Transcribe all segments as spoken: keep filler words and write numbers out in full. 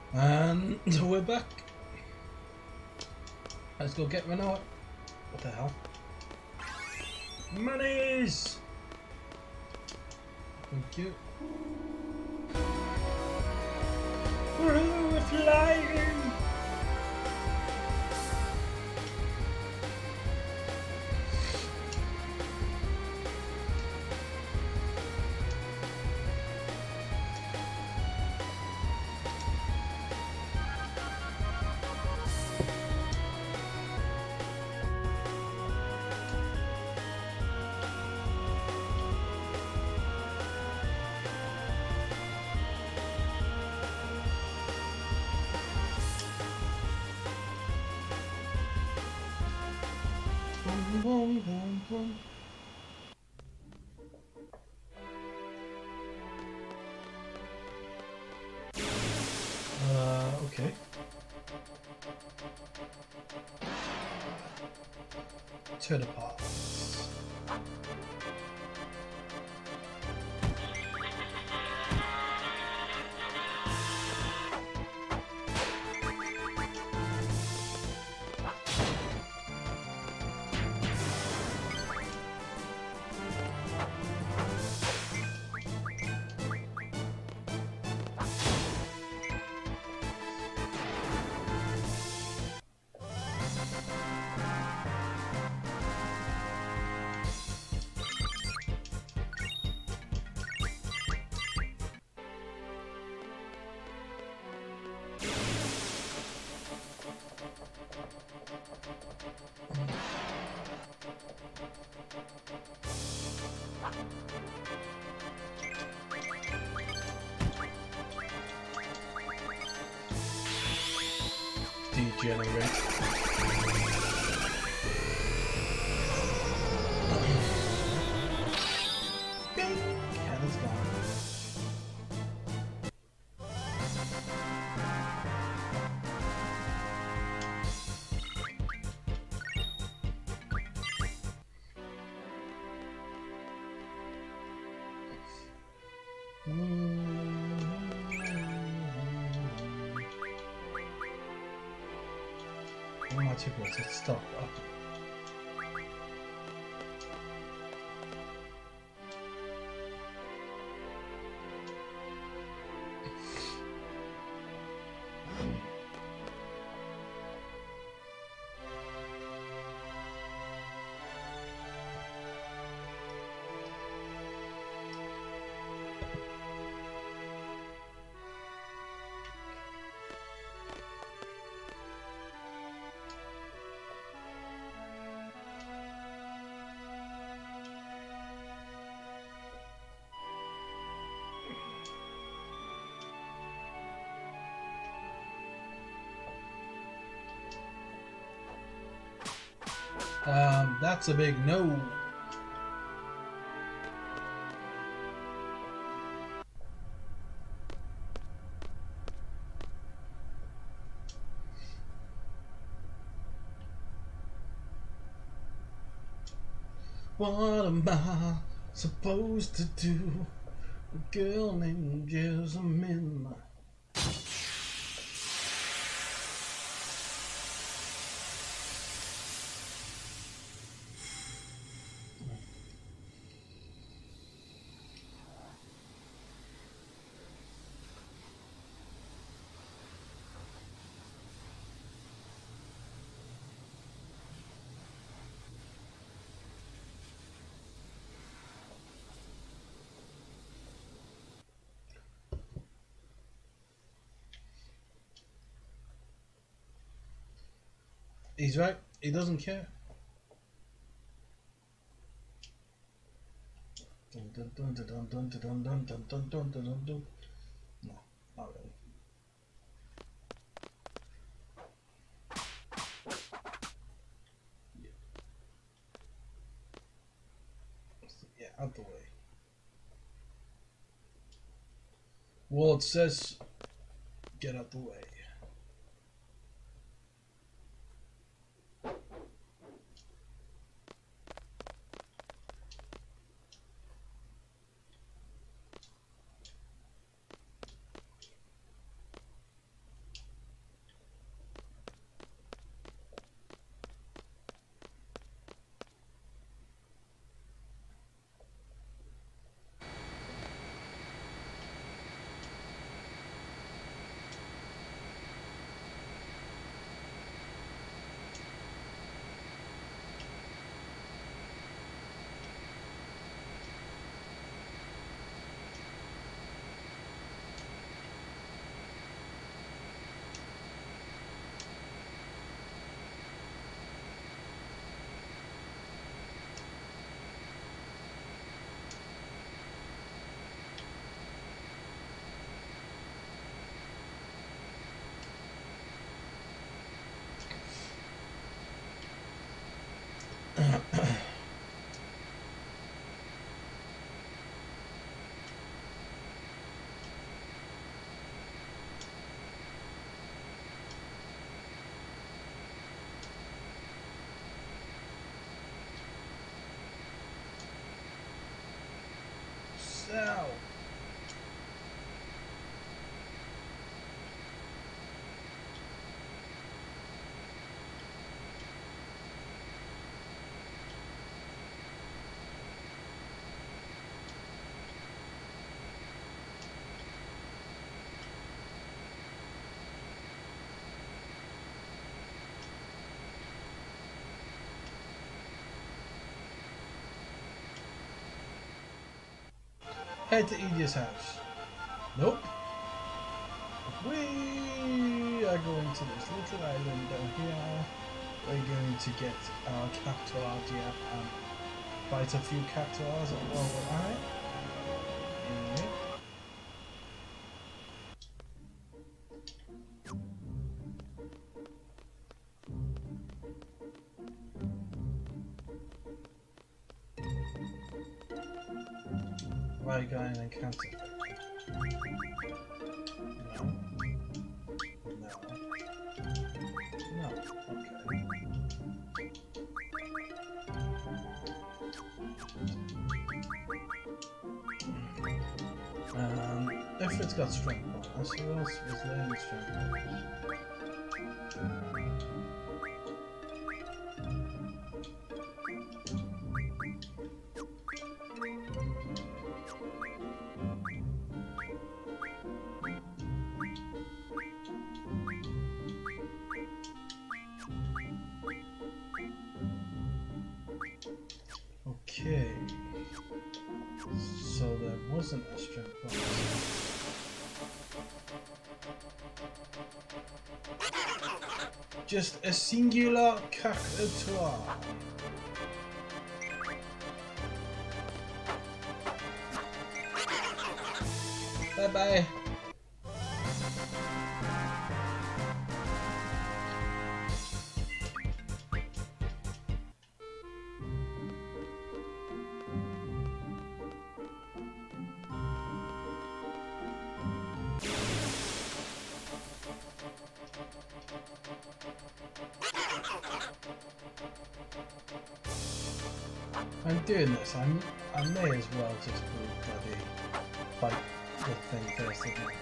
And we're back. Let's go get Renault. What the hell? Monies! Thank you. Woohoo, we're flying! Boom, boom, boom. Uh, okay. To the pass. Degenerate. Bing! Cannon's gone. What am I too close? Let's stop. Oh. Um, that's a big no. What am I supposed to do? A girl named Jasmine. He's right. He doesn't care. Dun, dun, dun, dun, dun, dun, dun, dun, dun, dun, dun, dun, dun. No, not really. Yeah. Yeah, out the way. Ward says, get out the way. Head to Edia's house. Nope. We are going to this little island down here. We're going to get our cactuar here and fight a few cactuars while we're at it. Yep. Right, going and encounter. No. No. No. Okay. Um, if it's got strength bonus, who else was learning strength bonus? Okay, so there wasn't a strength bonus. Just a singular cactuar. Bye bye. I'm doing this, I'm, I may as well just bloody fight the thing first, isn't it?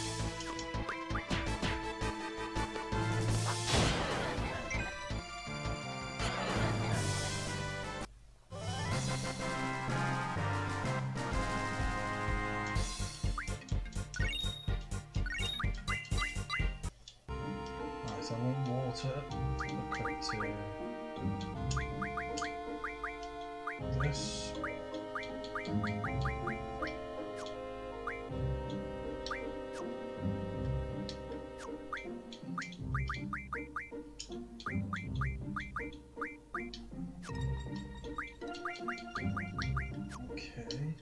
Right, so I want water, look up to this. Okay.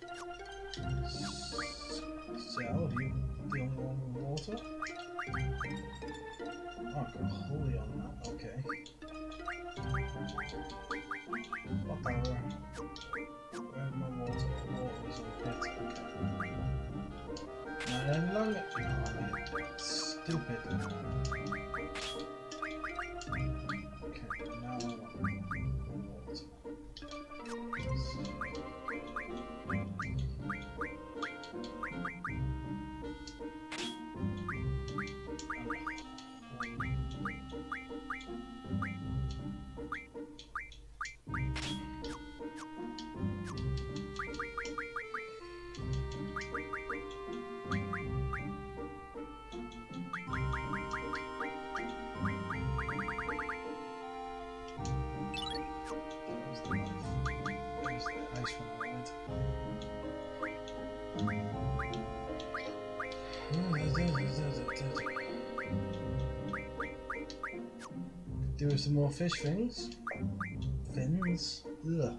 So, are you the only one with water? Oh, I've got holy on that, okay. What the? Where's my water? Water's in the pit, okay. And then long no, stupid. Okay, now I want water. Do some more fish things. Fins. Ugh.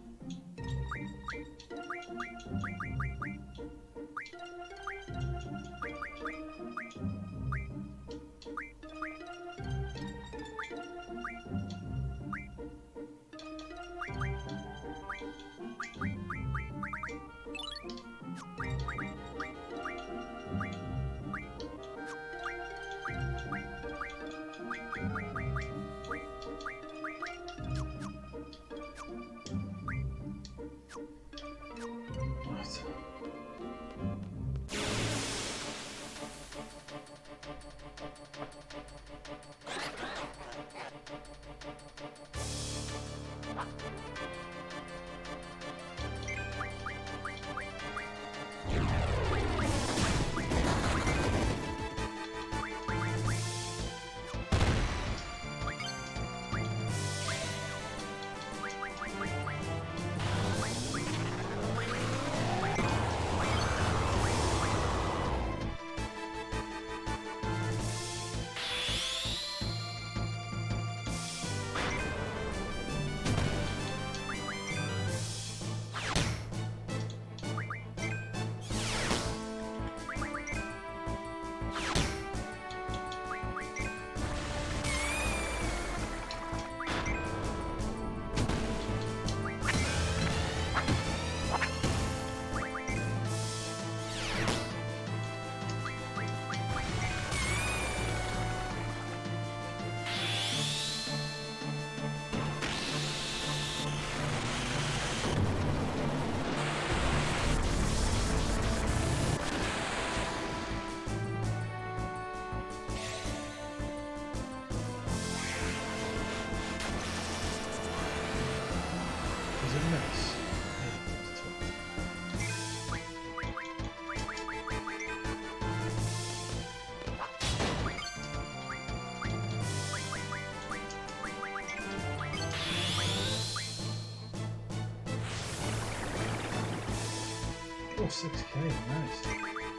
six K, nice.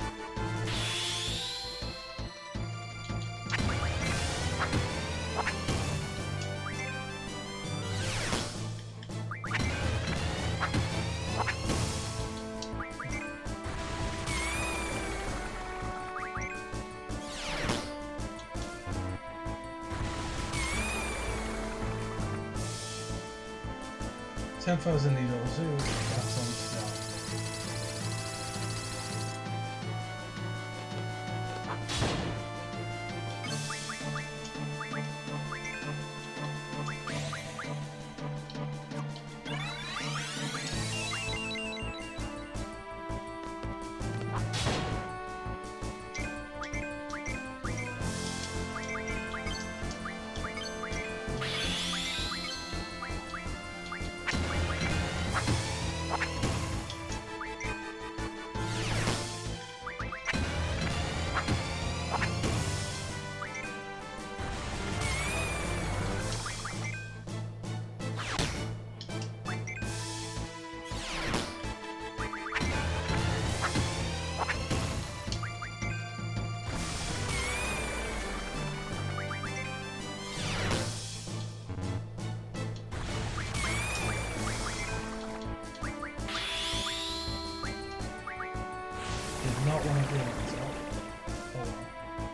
ten thousand needles, ooh, that's on start. Not one of the ones, oh. Oh well.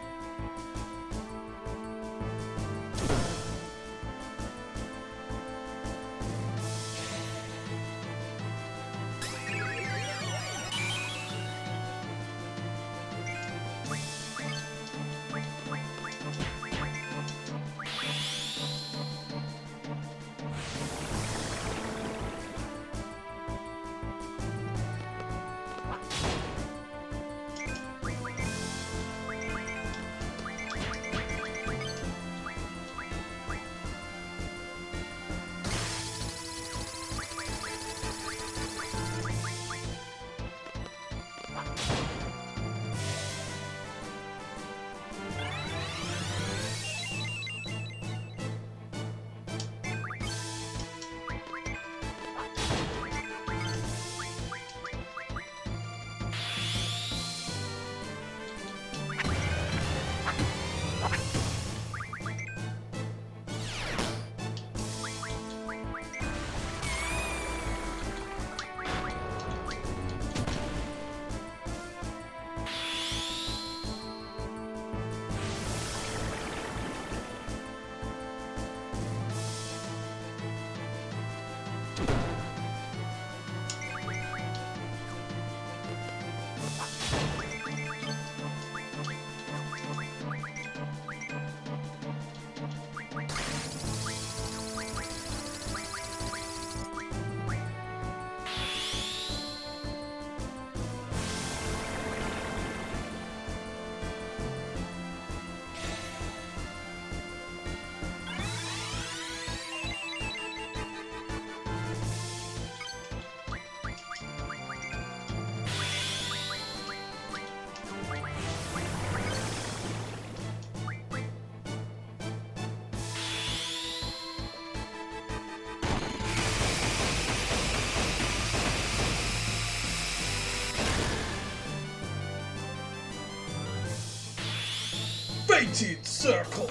Fated Circle!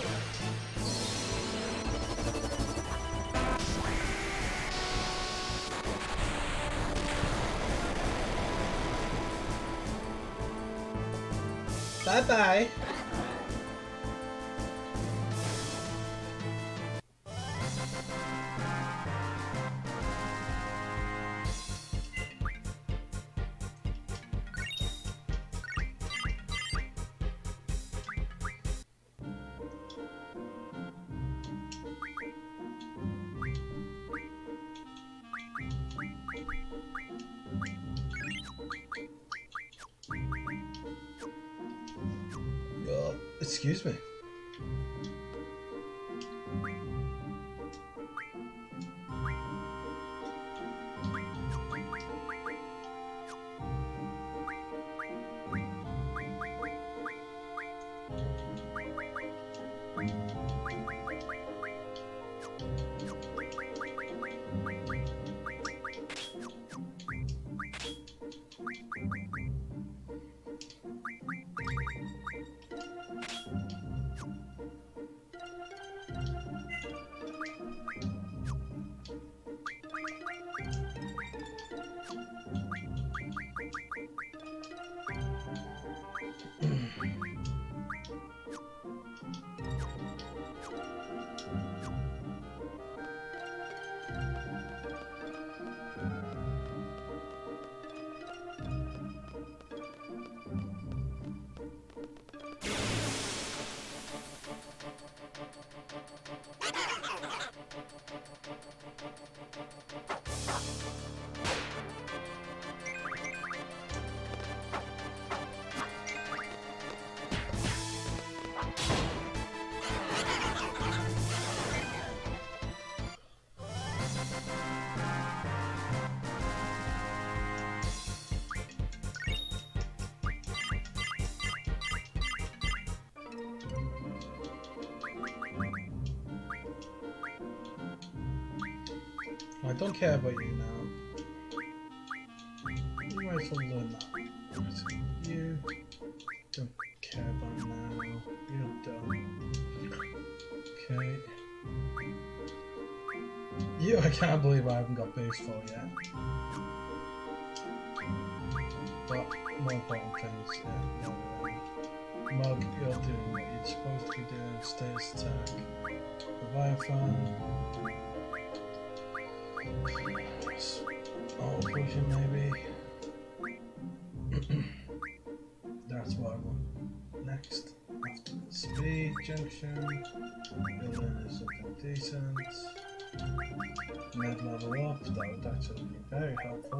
Bye-bye! Uh, excuse me. I don't care about you now. You might as well learn that. You don't care about now. You're done. Okay. You, I can't believe I haven't got baseball yet. But more important things, yeah. yeah, yeah. Mug, you're doing what you're supposed to be doing. Status attack. Leviathan. Oh, potion maybe. That's what I want. Next, after the speed junction, you'll learn something decent. Med level up, that would actually be very helpful.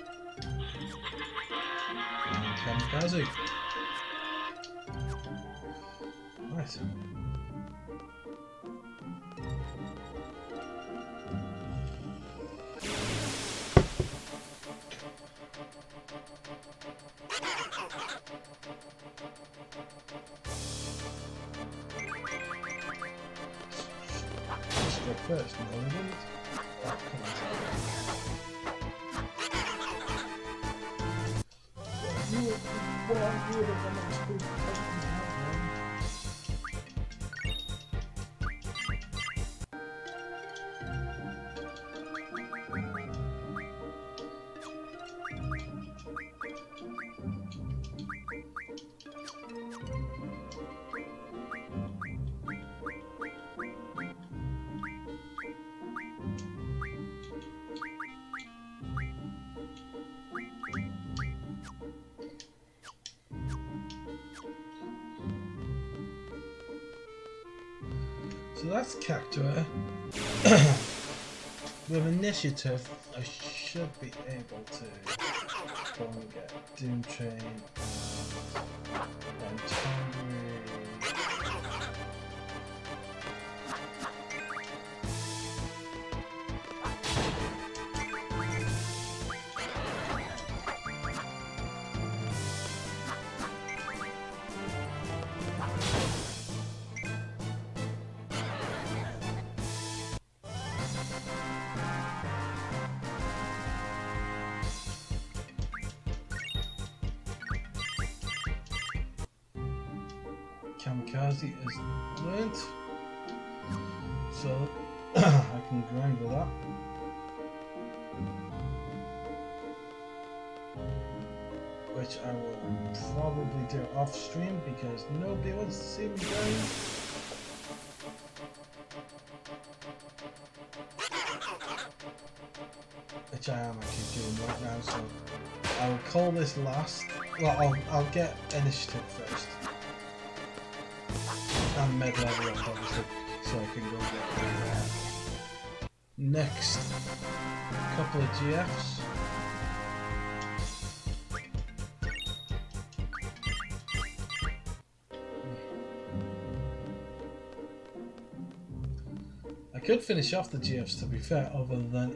And Kamikaze. Nice. First, no, we didn't. Oh, come on. You were, well, you were the one that was supposed to come So that's Cactuar. With initiative, I should be able to go and get Doom Train and Tonry. Kamikaze is learnt, so I can grind with that. Which I will probably do off stream because nobody wants to see me grind. Which I am actually doing right now, so I will call this last. Well, I'll, I'll get initiative first. And med level up obviously, so I can go get there. Next, couple of G Fs. I could finish off the G Fs to be fair, other than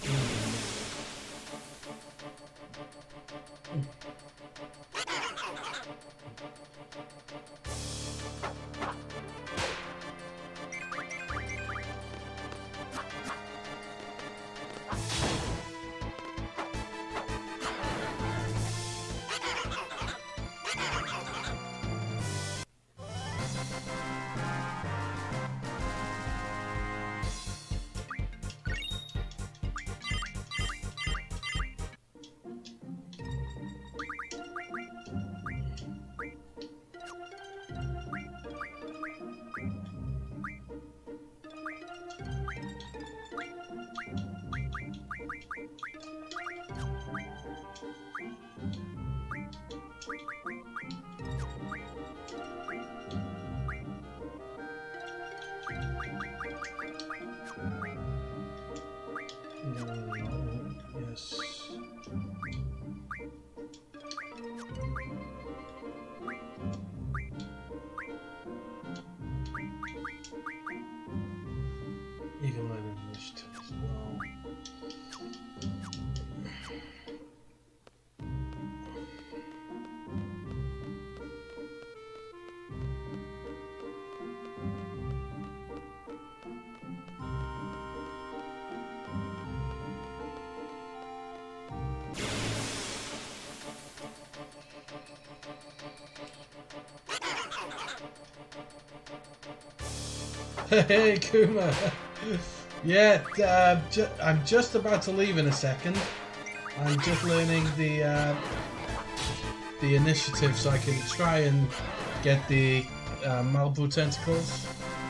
Hey, Kuma. Yeah, uh, ju I'm just about to leave in a second. I'm just learning the uh, the initiative so I can try and get the uh, Malibu tentacles.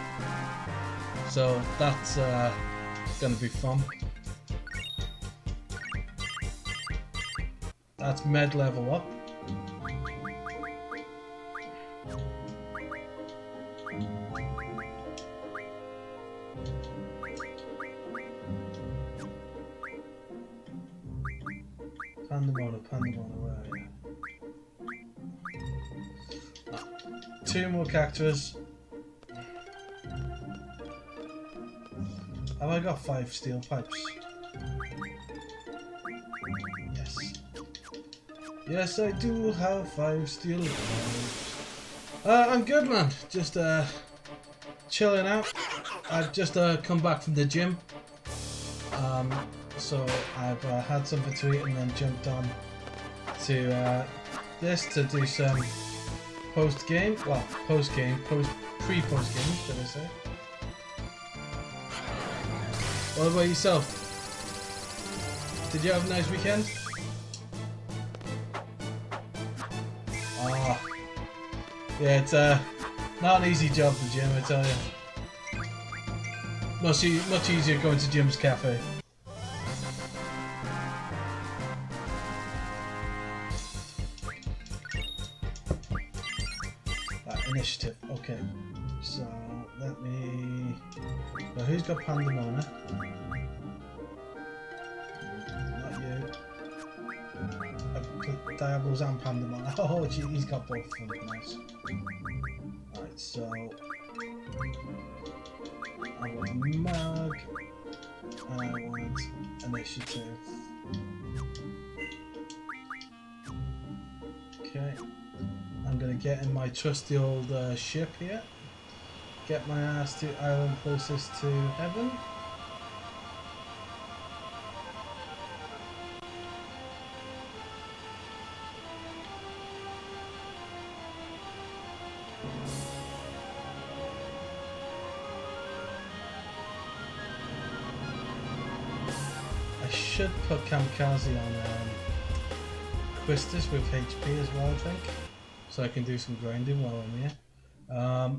So that's uh, gonna be fun. That's med level up. Pandemona, Pandemona, where are you? Ah, two more cactus. Have I got five steel pipes? Yes. Yes, I do have five steel pipes. Uh, I'm good, man. Just uh, chilling out. I've just uh, come back from the gym. Um, so I've uh, had something to eat and then jumped on to uh, this to do some post game. Well, post game, post pre post game, should I say? What about yourself? Did you have a nice weekend? Ah, yeah, it's uh, not an easy job, the gym, I tell you. Much, e much easier going to Jim's Cafe. Ah, initiative, okay. So, let me... So who's got Pandemona? Not you. I've put Diablos and Pandemona. Oh, gee, he's got both of them. Nice. Alright, so... I want Mag. And I want Initiative. Okay. I'm gonna get in my trusty old uh, ship here. Get my ass to island closest to heaven. I should put Kamikaze on um, Quistis with H P as well, I think. So I can do some grinding while I'm here. Um,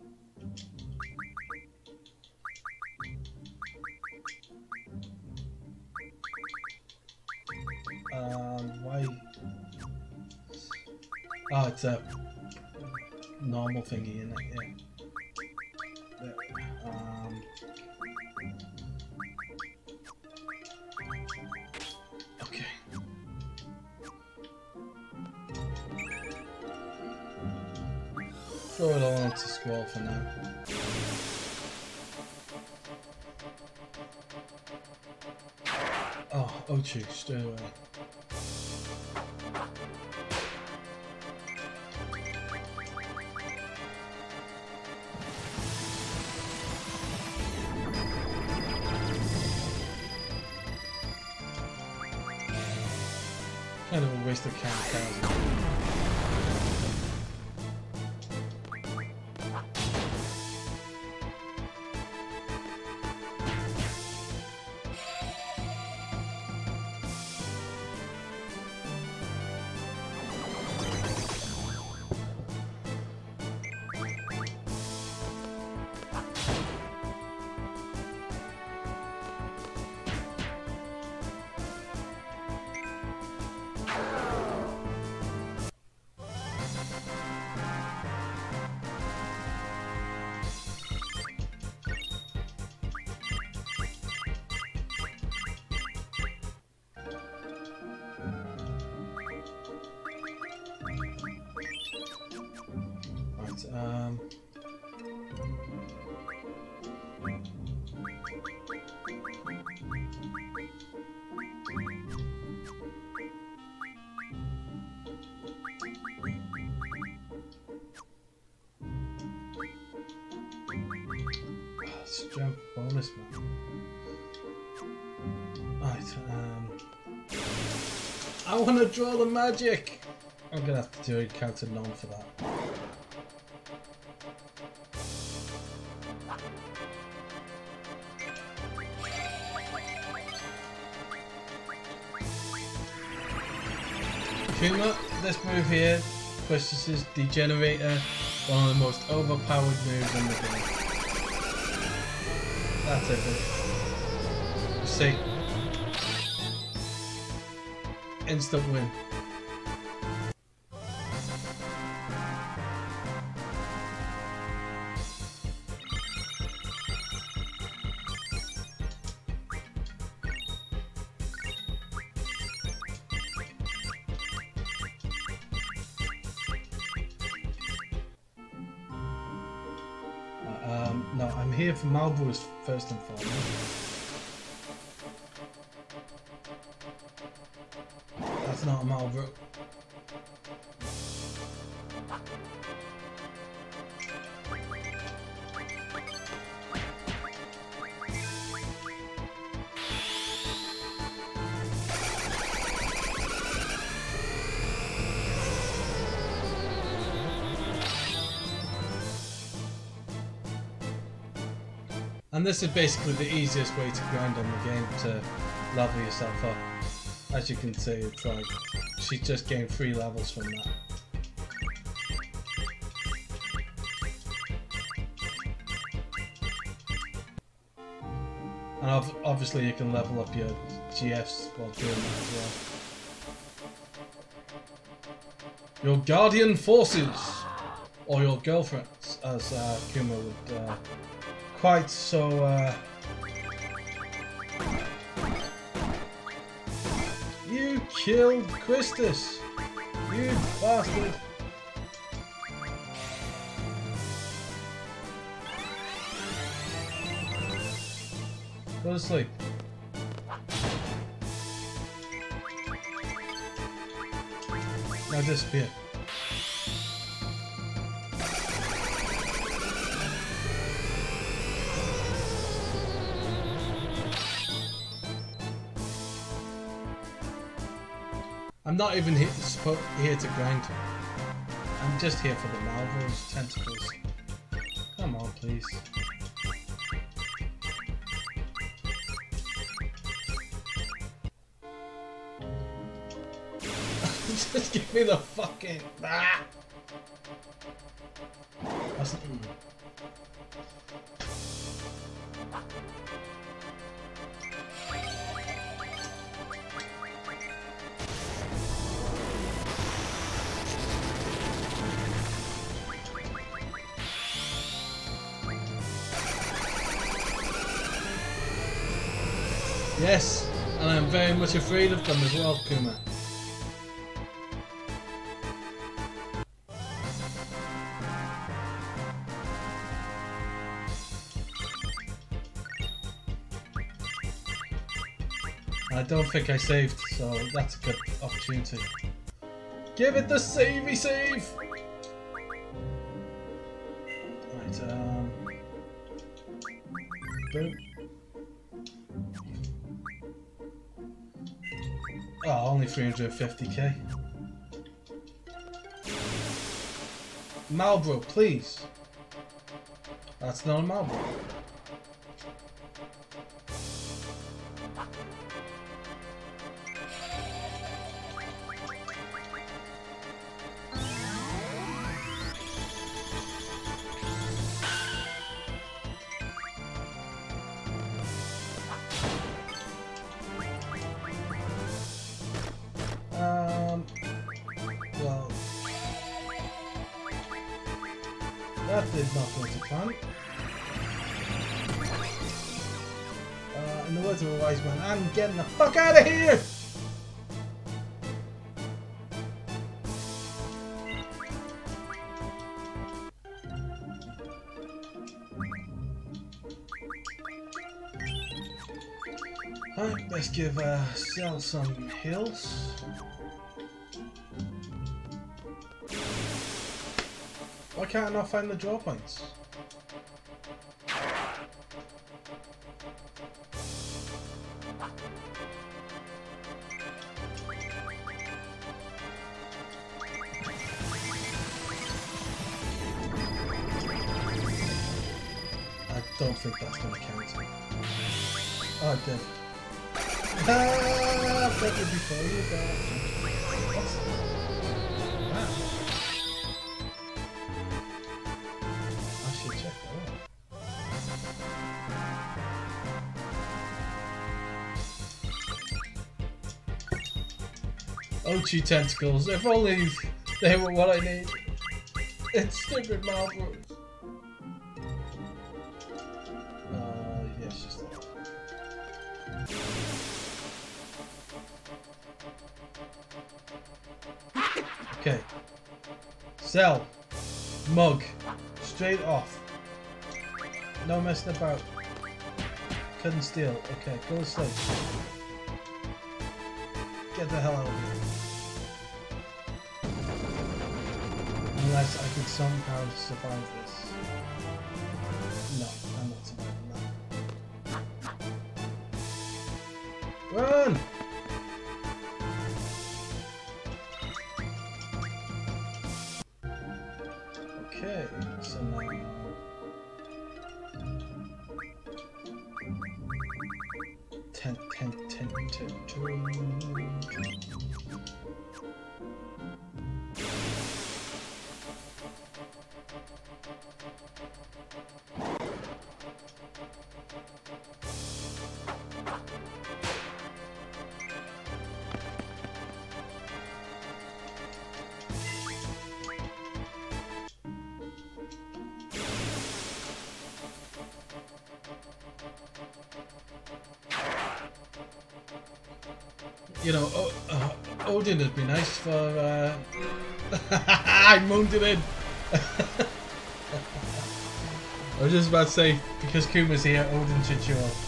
Um, why? Oh, it's a normal thingy, isn't it? Yeah. There. Um, okay. Throw it all onto Squall for now. Oh, Ochu, straight away. Kind of a waste of Kamikaze. Um, strength bonus, man. Right, um, I want to draw the magic. I'm gonna have to do a counter none for that. Kuma, this move here, Quistis's Degenerator, one of the most overpowered moves in the game. That's it. You see, instant win. Um, no, I'm here for Malborough first and foremost. That's not a Malborough. And this is basically the easiest way to grind on the game to level yourself up. As you can see, it's like she just gained three levels from that. And ov obviously you can level up your G Fs while doing that as well. Your guardian forces, or your girlfriends, as uh, Kuma would uh, quite so uh you killed Quistis, you bastard. Go to sleep. Now disappear. I'm not even here, here to grind. I'm just here for the Malborough's tentacles. Come on, please. Just give me the fucking... Ah! That's... Mm. Yes, and I'm very much afraid of them as well, Kuma. I don't think I saved, so that's a good opportunity. Give it the savey save! Right, um... boom. Oh, only three hundred fifty K. Malborough, please. That's not a Malborough. That did not go to plan. Uh, in the words of a wise man, I'm getting the fuck out of here! Alright, let's give uh, Cell some heals. Why can't I not find the draw points? I don't think that's going to count. Oh, it did. Ah, I've got you before you go. What? O two tentacles. If only they were what I need. It's stupid Marvel. Uh, yeah, it's just that. Okay. Cell. Mug. Straight off. No messing about. Couldn't steal. Okay, go to sleep. Get the hell out of here. Unless I could somehow survive this. No, I'm not surviving that. Run! Okay, so now... Ten, ten, ten, ten, ten. You know, oh, uh, Odin would be nice for. Uh... I moaned it in. I was just about to say, because Kuma's here, Odin should show up.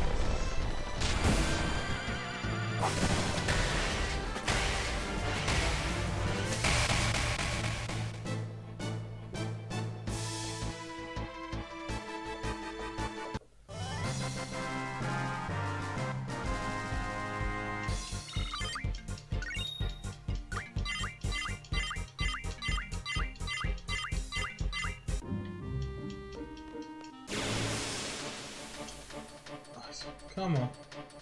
Come on.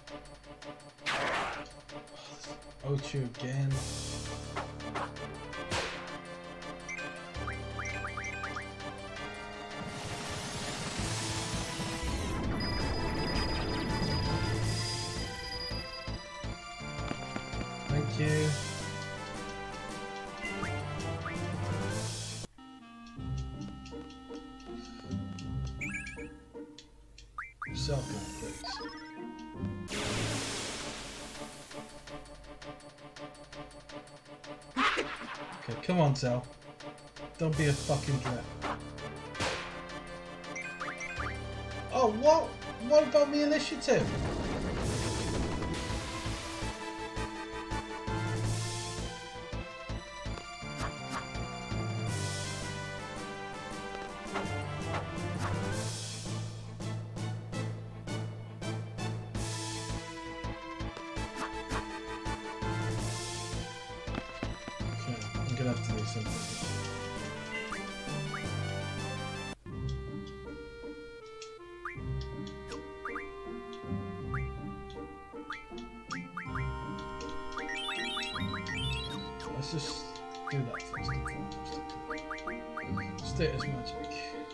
Ochu again. Thank you. Self-gun, please. Okay, come on, Cell. Don't be a fucking drip. Oh, what? What about the initiative? I'm gonna have to do something. Let's just do that first and foremost. Status magic.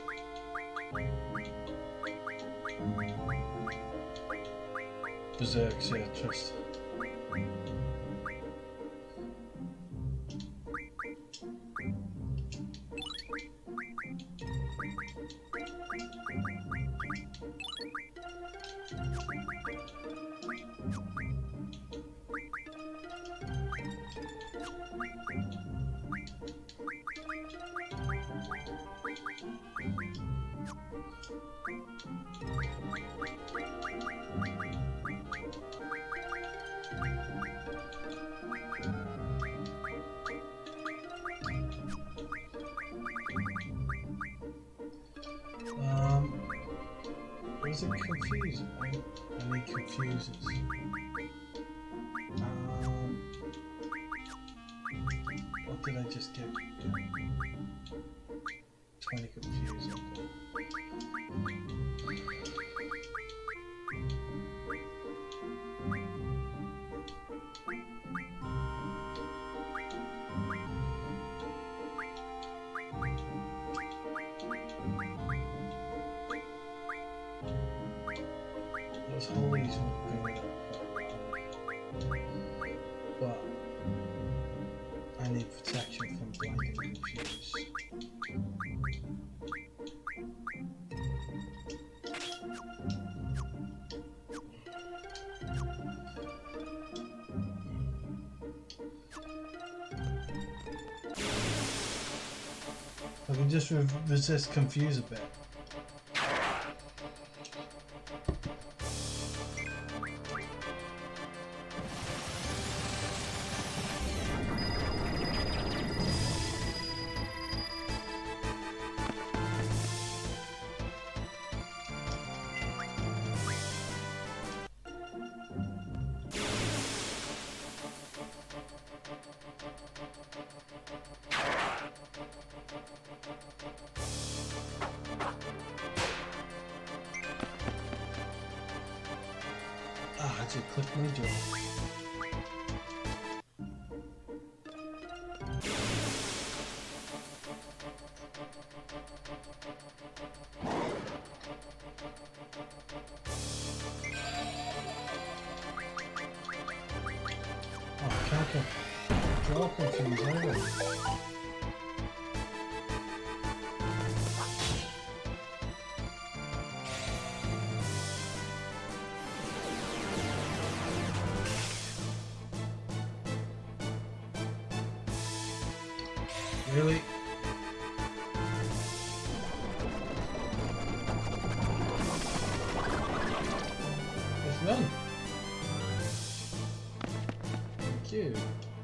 Berserks, yeah, trust. Um, was it confusing? I, I need confusers. Um, what did I just get? twenty confusing. Those holies won't bring it up quite well. But I can just re resist confuse a bit. Ah, I just clicked my jaw. Oh, I can't get jaw confused either. Really? It's done. Thank you.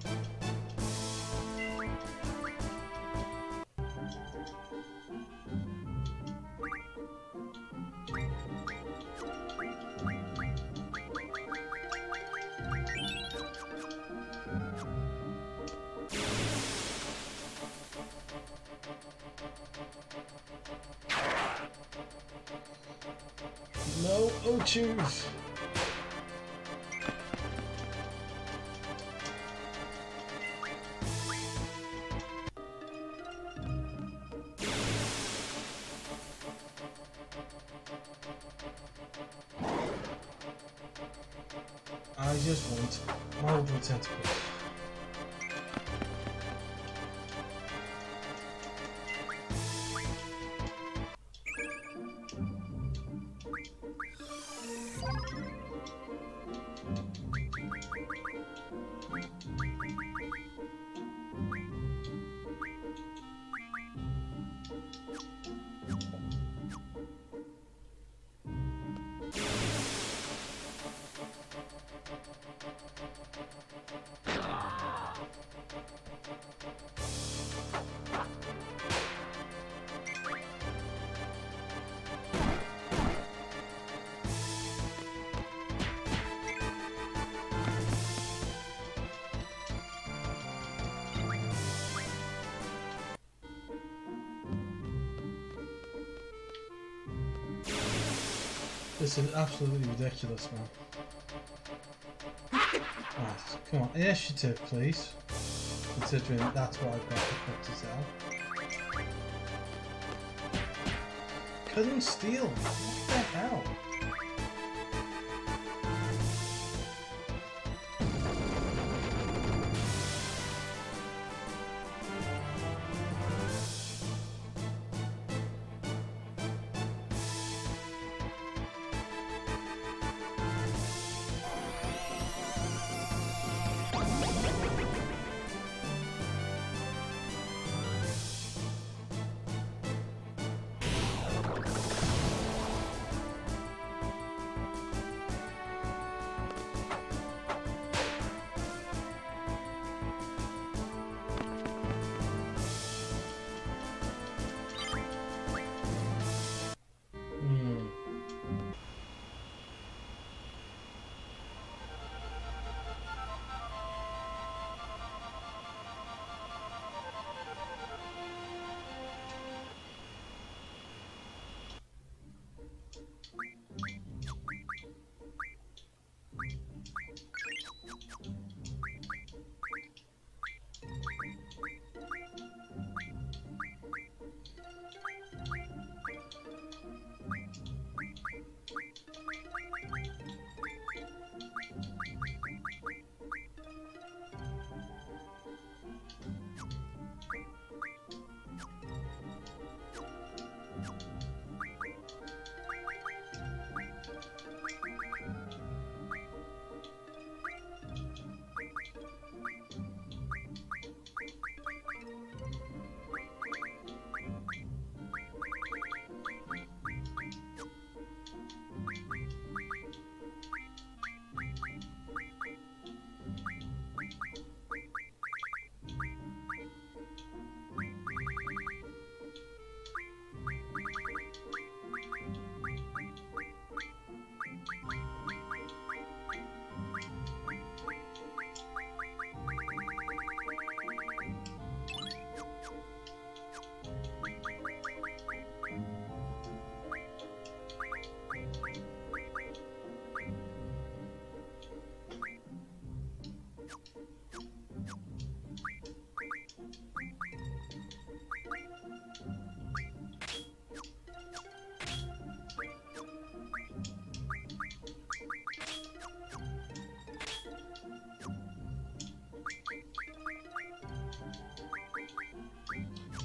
No, oh choose. I just want multiple tentacles. This is absolutely ridiculous, man. Right, come on, initiative, please. Considering that's what I've got to put to sell. Couldn't steal. What the hell?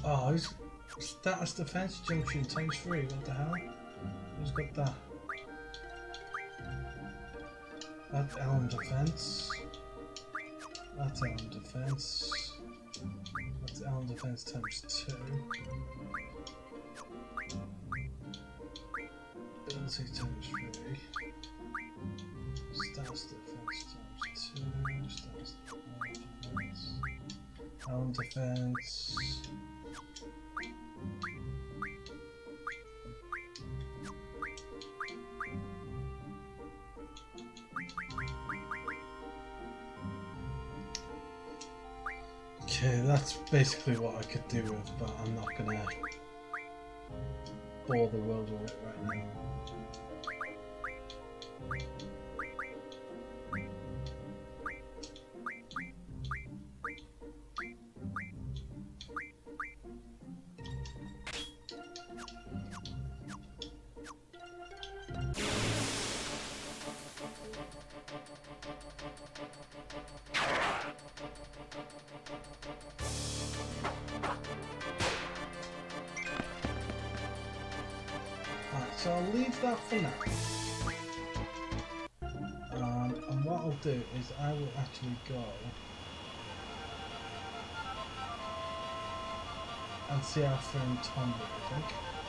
Oh, who's status defense junction times three? What the hell? Who's got that? That's Elm defense. That's Elm defense. That's Elm defense times two. Ability times three. Status defense times two. Status defense. Elm defense. Okay, that's basically what I could do with, but I'm not gonna bore the world with it right now. So I'll leave that for now. Um, and what I'll do is I will actually go and see our friend Tommy, I think.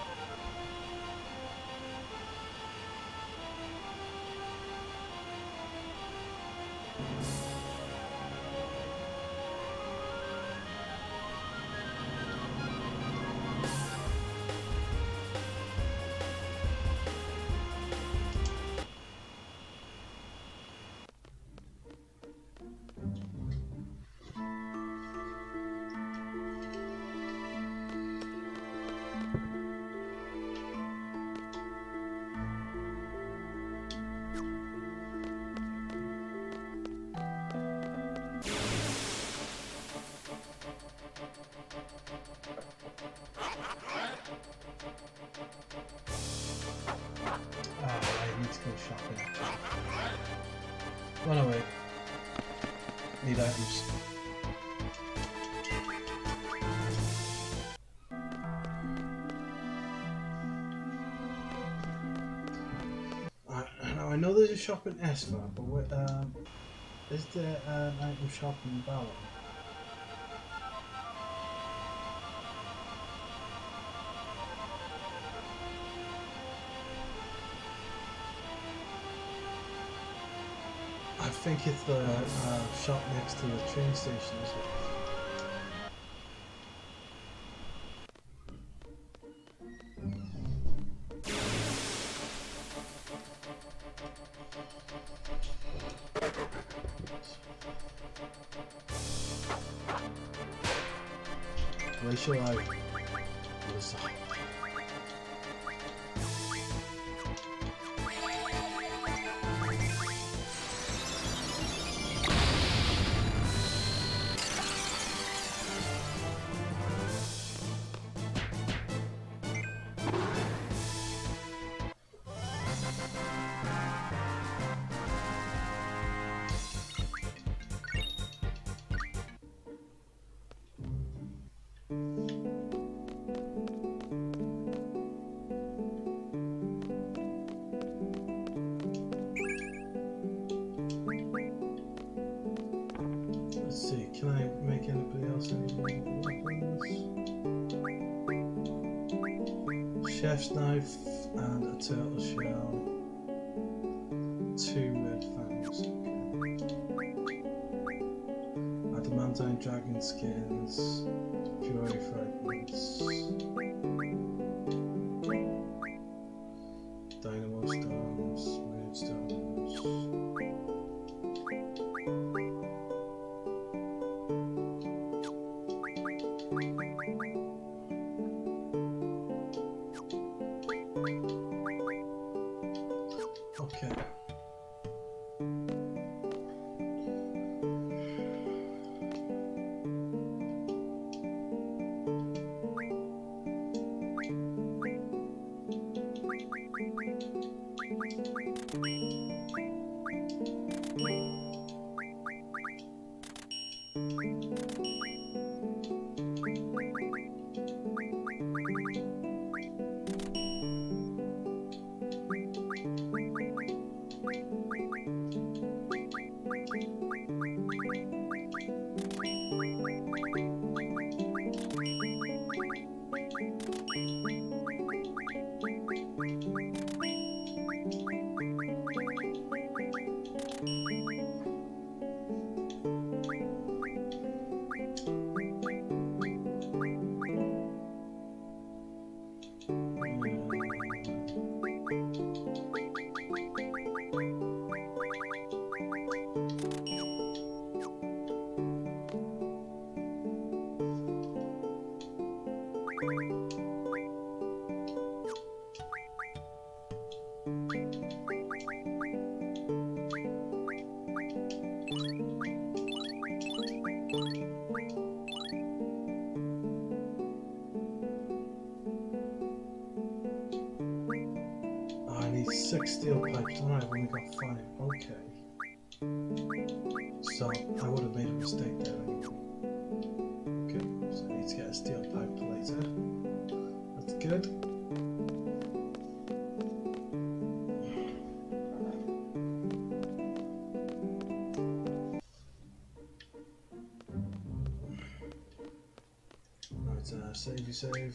Run away. Need items. Right, now I know there's a shop in Esfar, but wait, um, is there an item shop in Balan? I think it's the uh, shop next to the train station, isn't it? Where shall I reside? Can I make anybody else any more weapons? Chef's knife and a turtle shell. Two red fangs. Adamantine dragon skins. Fury fragments. Dynamo stones. Moonstones. Okay. Oh, I need six steel pipes. Alright, I've only got five. Okay. So I would have made a mistake there anyway. Okay, so I need to get a steel pipe later. That's good. Right, uh, save you save.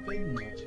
forbidden magic.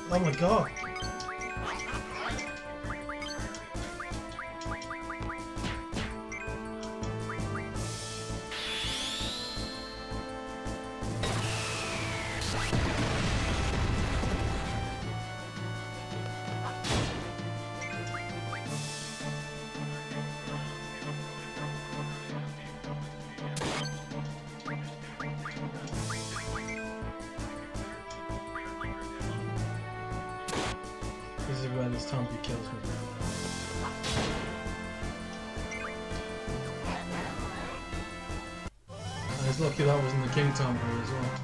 Oh my god! This is where this Tombi kills me. I was lucky that wasn't the King Tombi as well.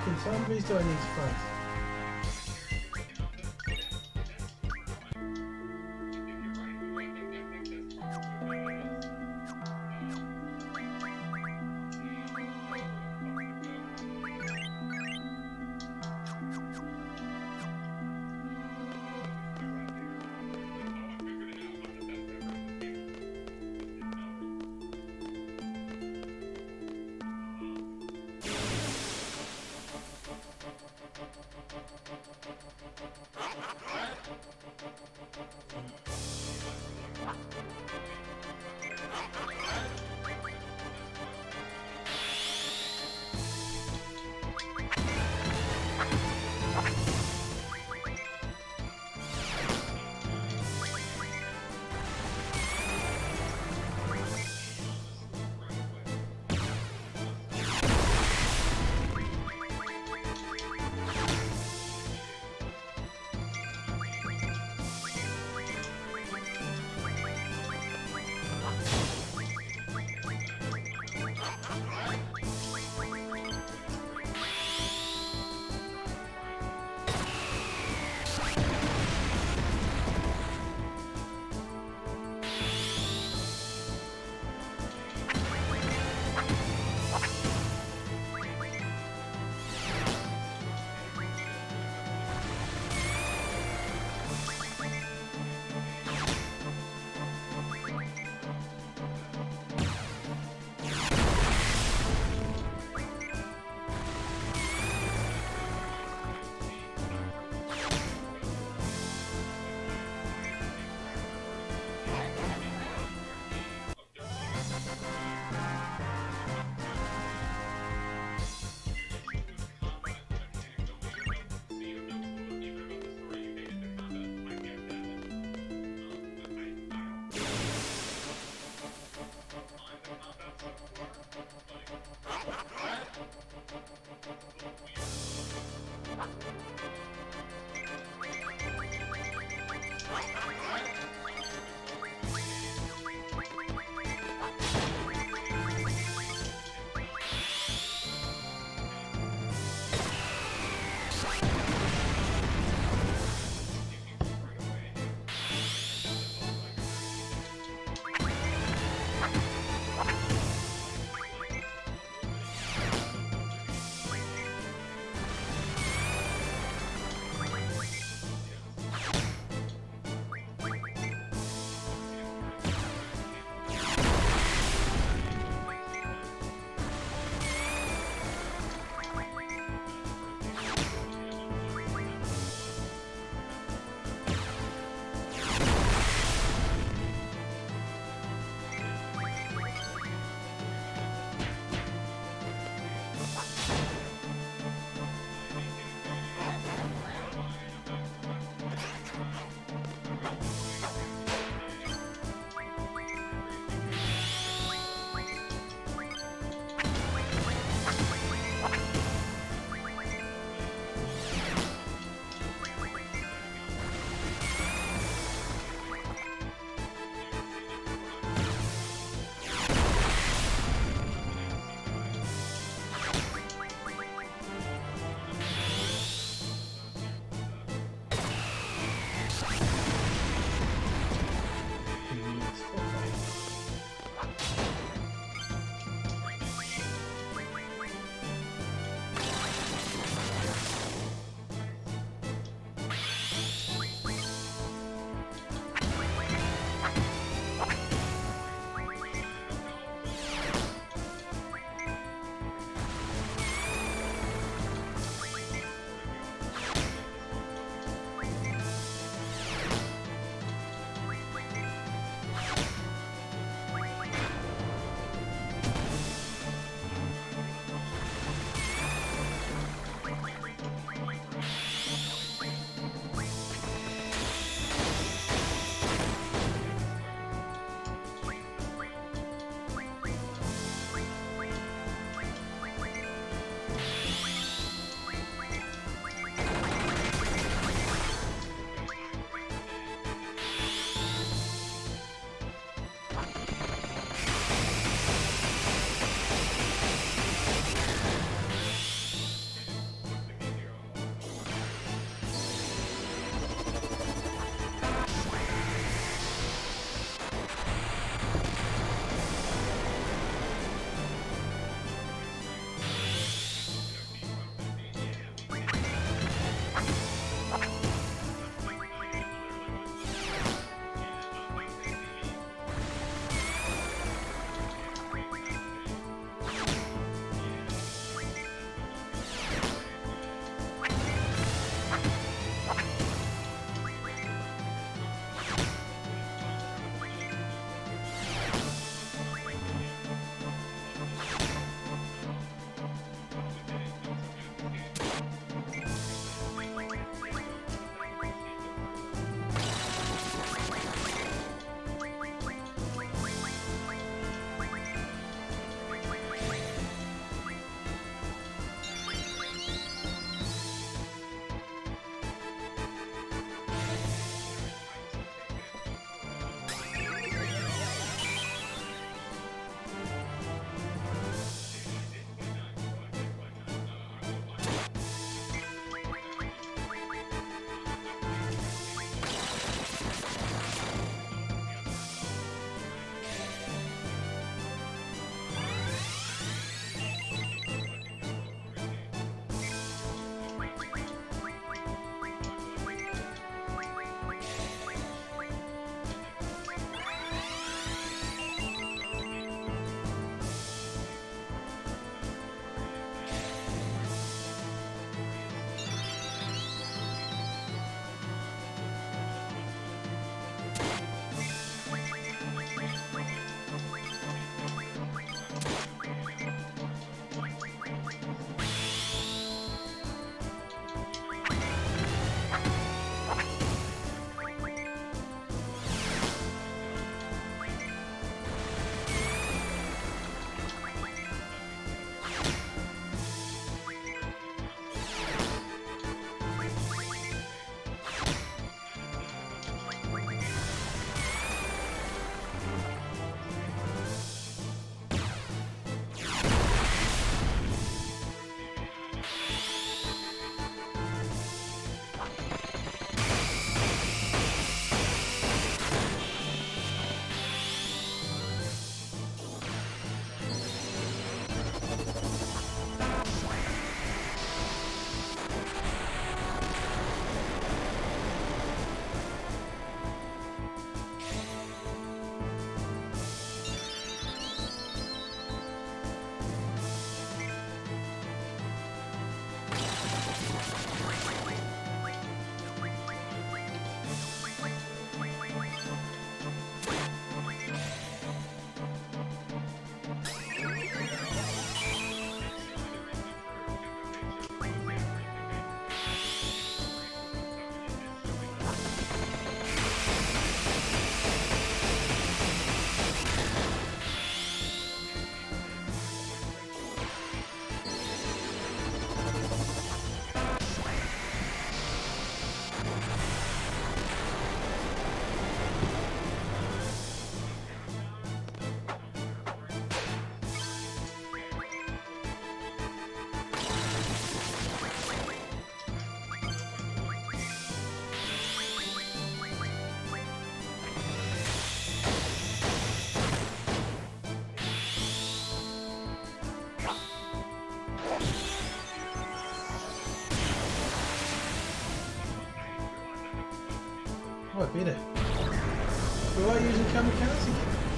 fucking zombies do I need to fight? beat it. But why using kamikaze?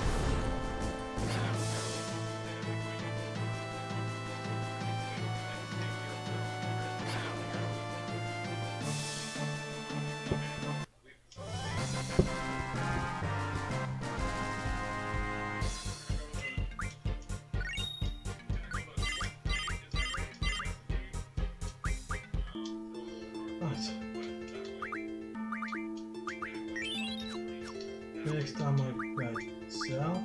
Next time I grab cell.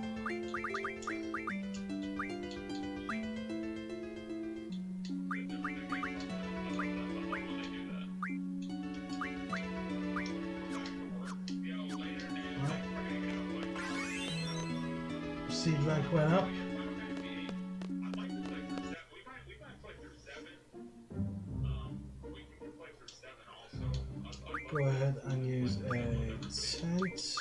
Seed rank went up. Go ahead and use a tent.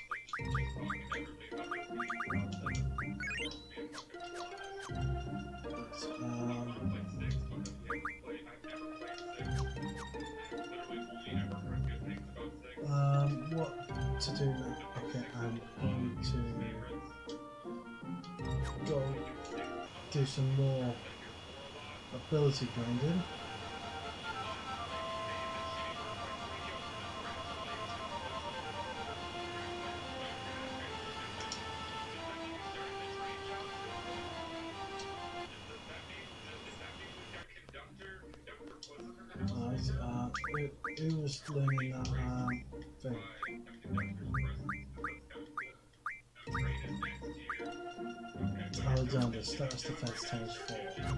Um, what to do now? Okay, I'm going to go do some more ability grinding. Who was learning that um, thing? Alexander, status defense times four.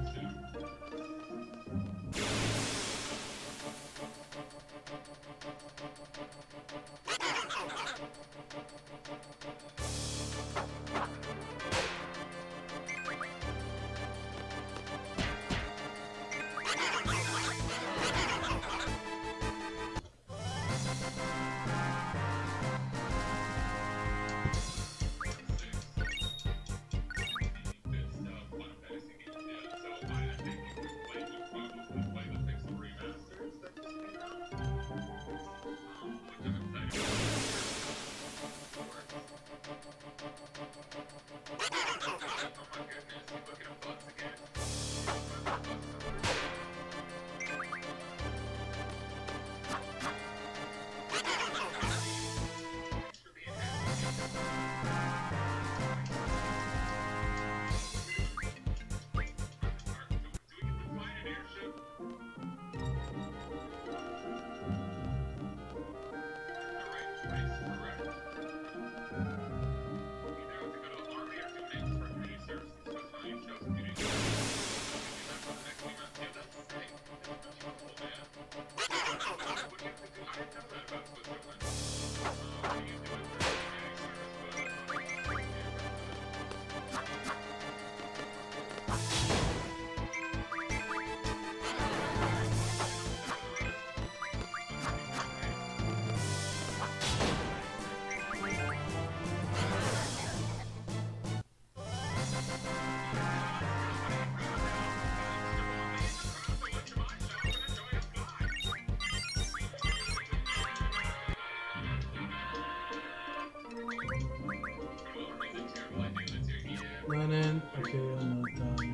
Running. Okay, I'm not done.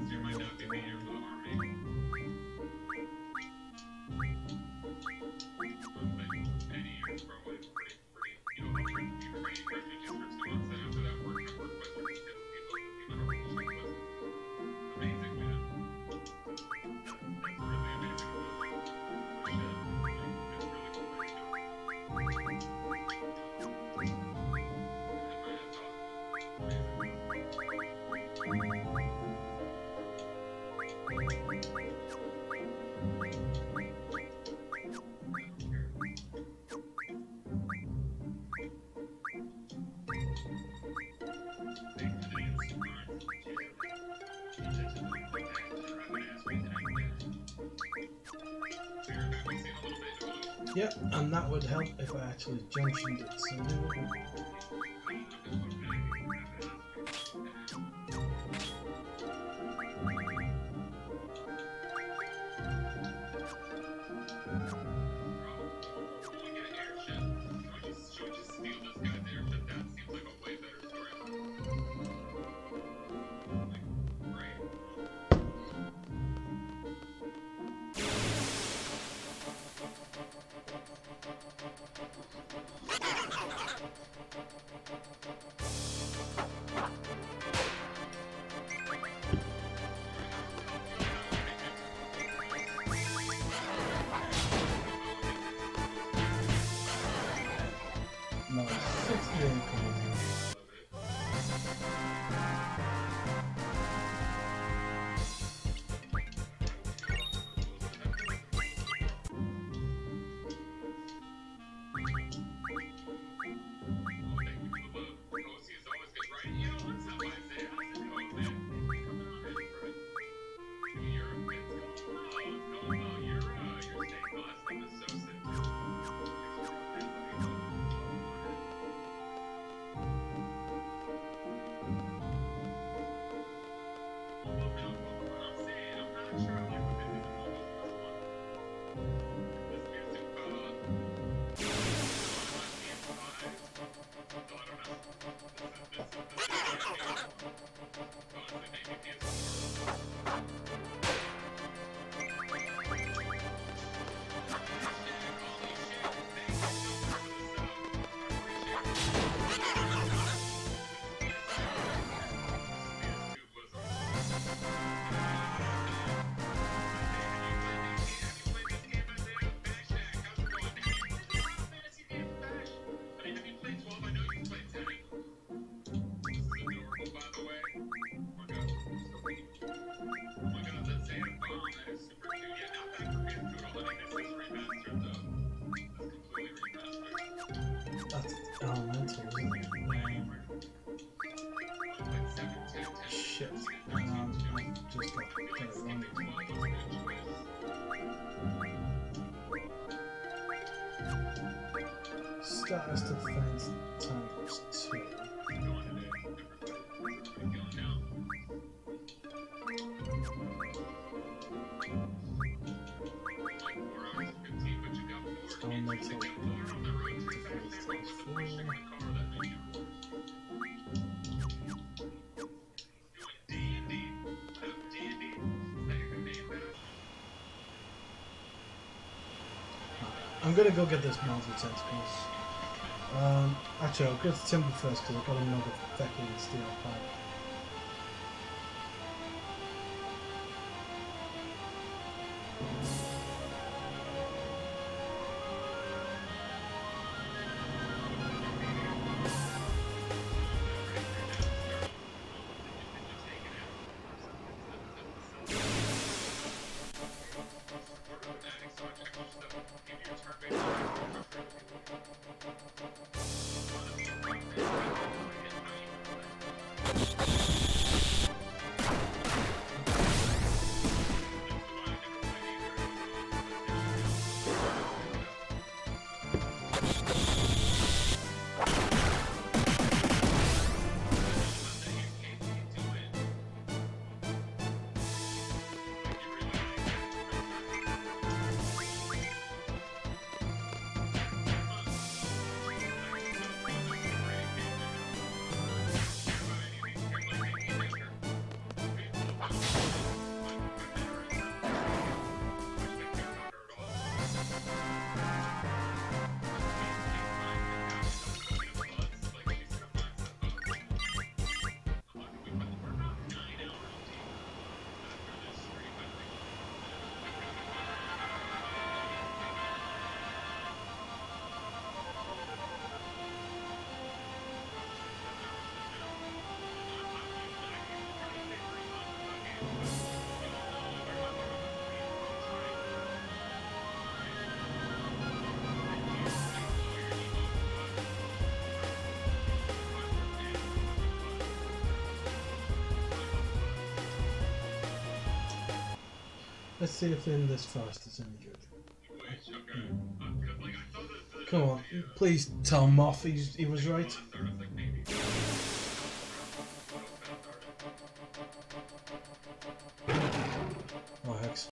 Yep, and that would help if I actually junctioned it, so shit. Um, I just got, got it wrong. Status defense times two. Elemental defense times four. I'm gonna go get those mountain tentacles. Um, actually, I'll go to Timber first because I've got another fucking steel pipe. Let's see if in this fast is any good. Come on, please tell Moth he's, he was right. Oh, hex.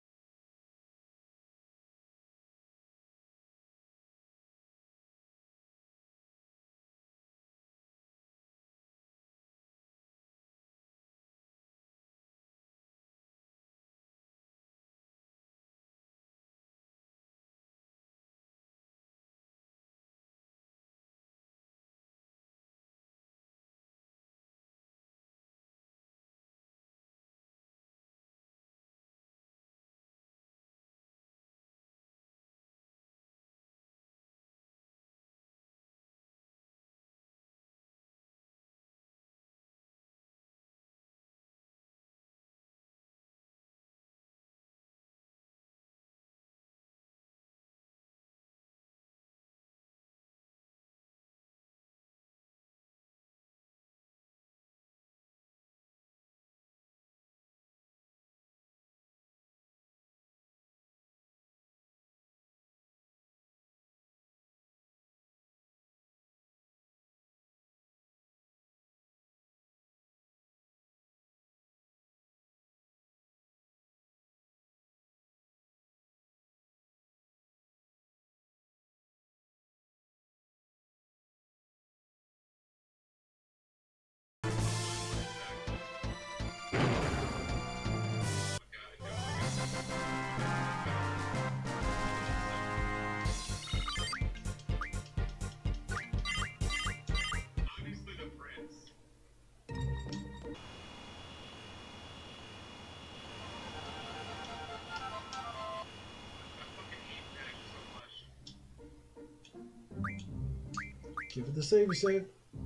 Give it the save, save.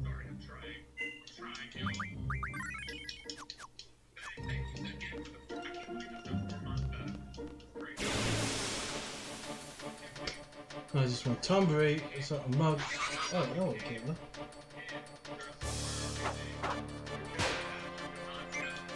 I just want Tombury, it's not a mug. Oh, oh, okay.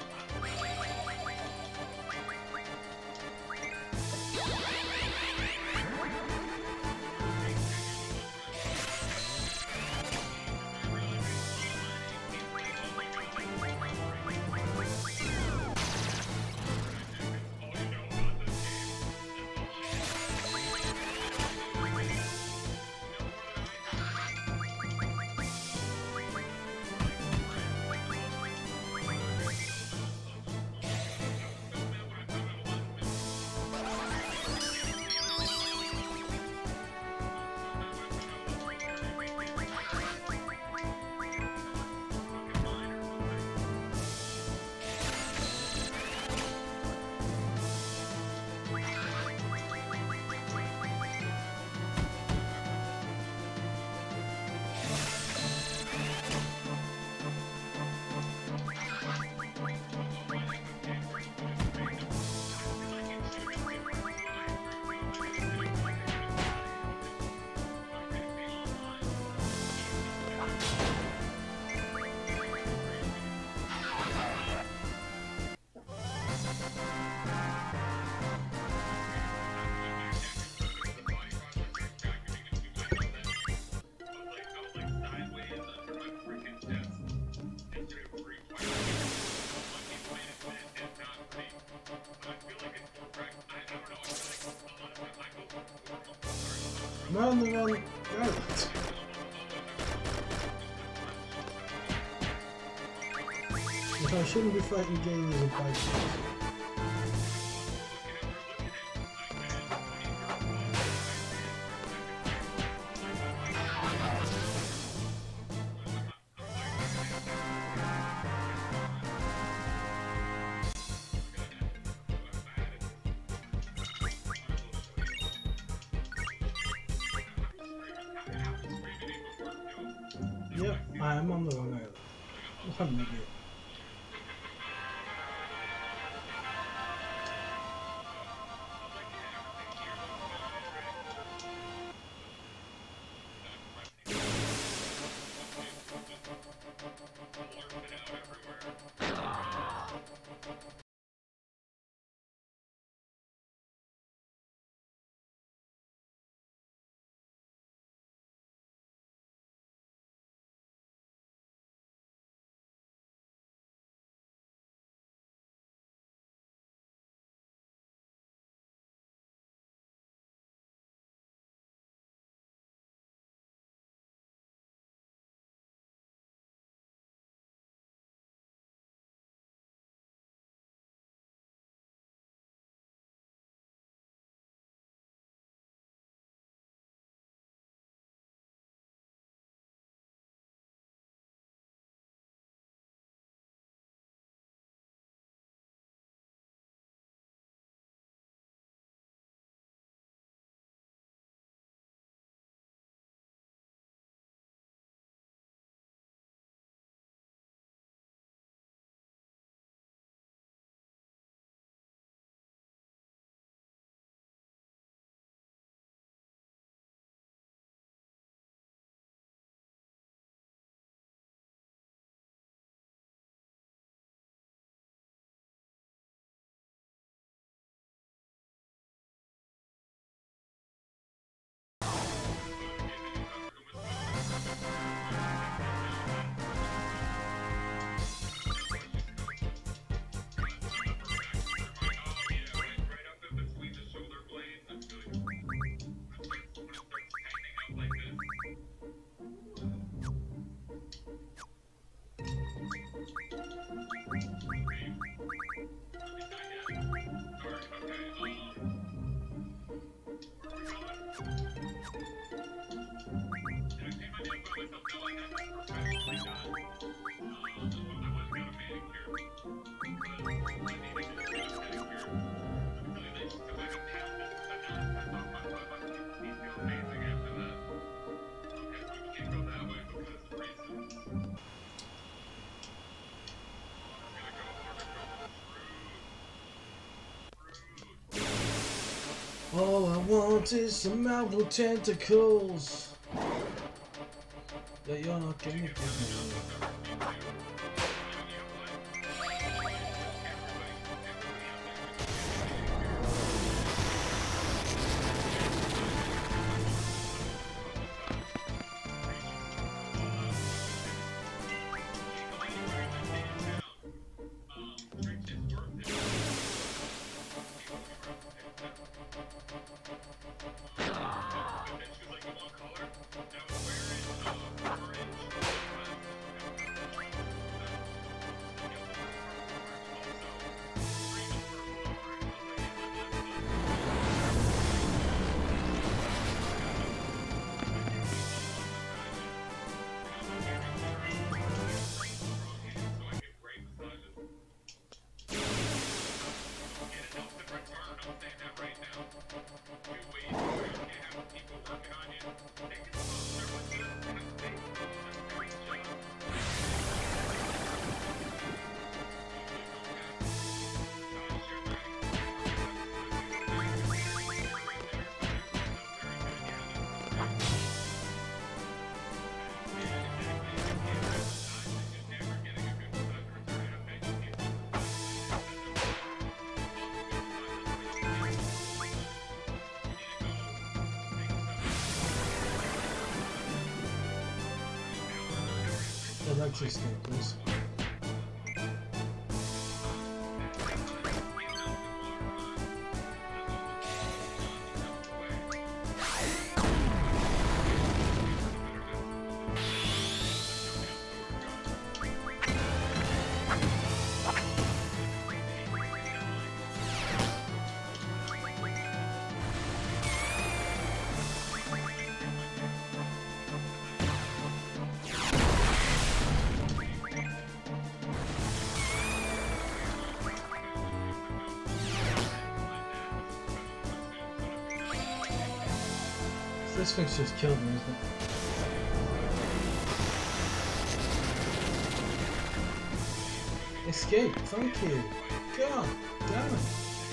Run, run, go! If I shouldn't be fighting games as a bike. Yep, I am on the wrong island. What an idiot. All I want is some marble tentacles that you're not gonna give me. Electric staples. This fix just killed me, isn't it? Escape, thank you. God damn it.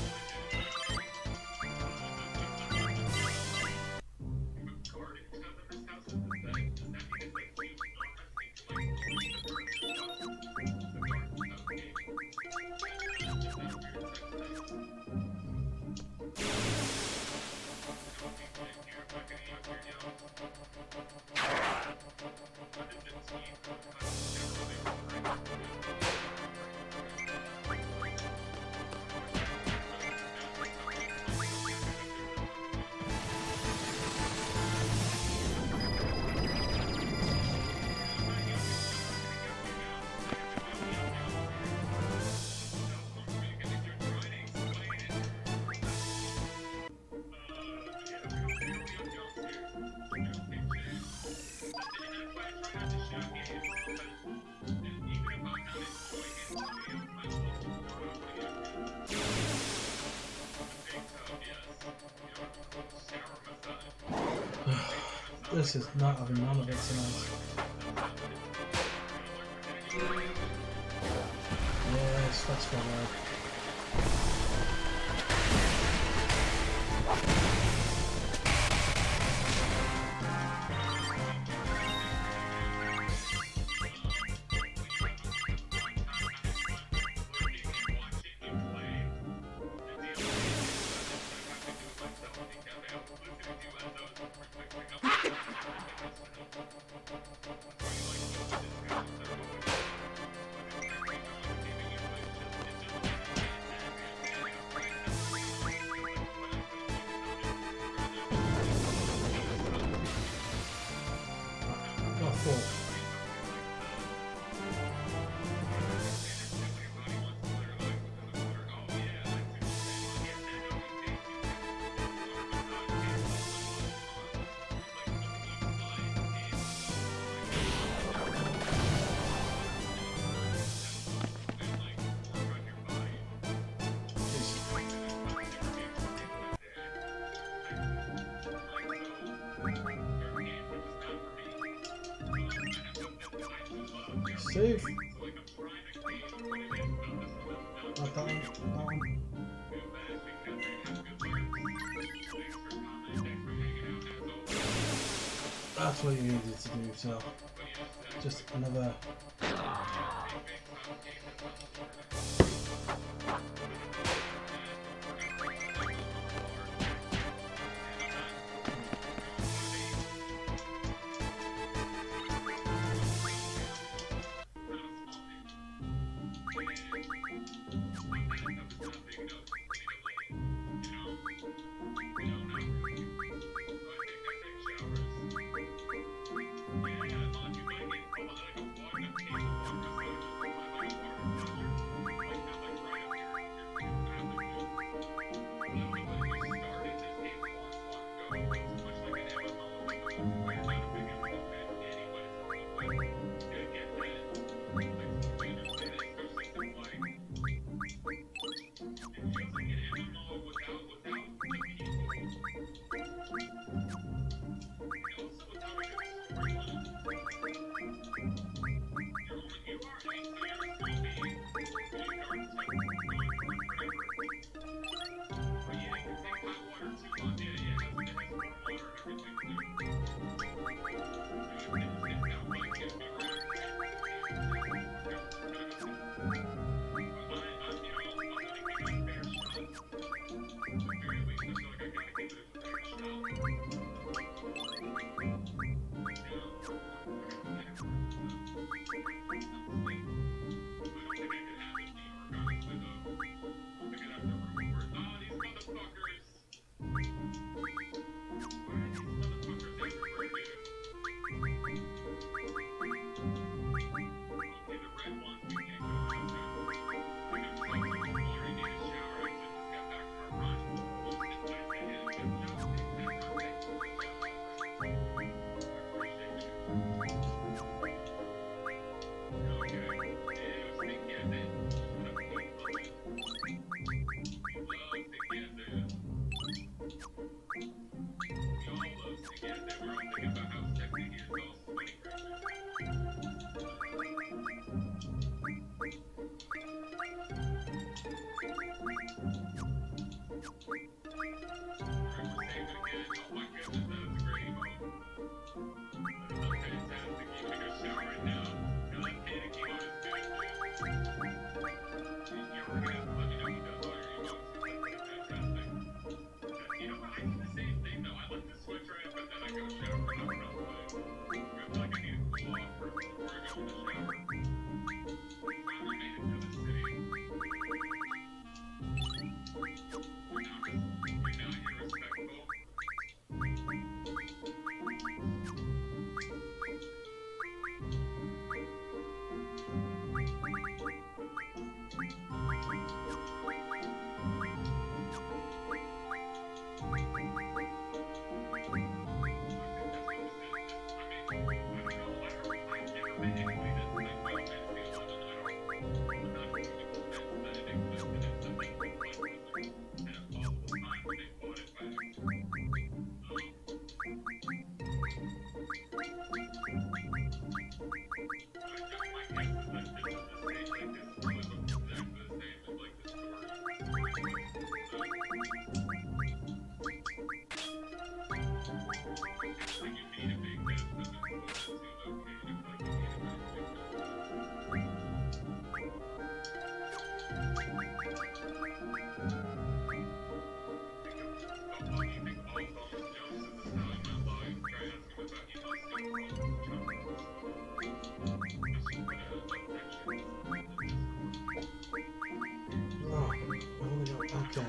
This is not having none of it tonight. Yes, that's what save. Not that one, that one. That's what you needed to do, so just another.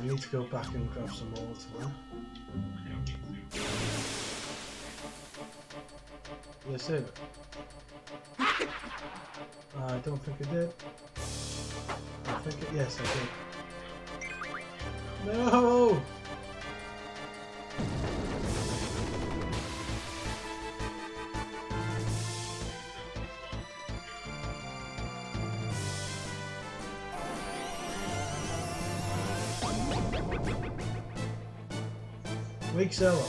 need to go back and grab some water now. Did I save it? Uh, I don't think I did. I think it, yes I did. No! Wake Zella.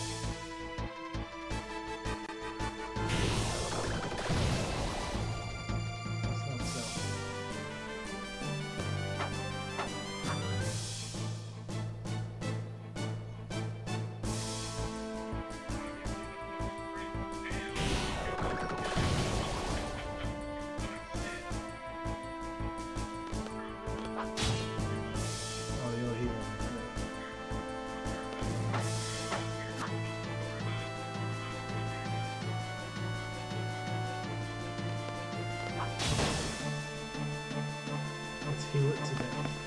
Heal it today.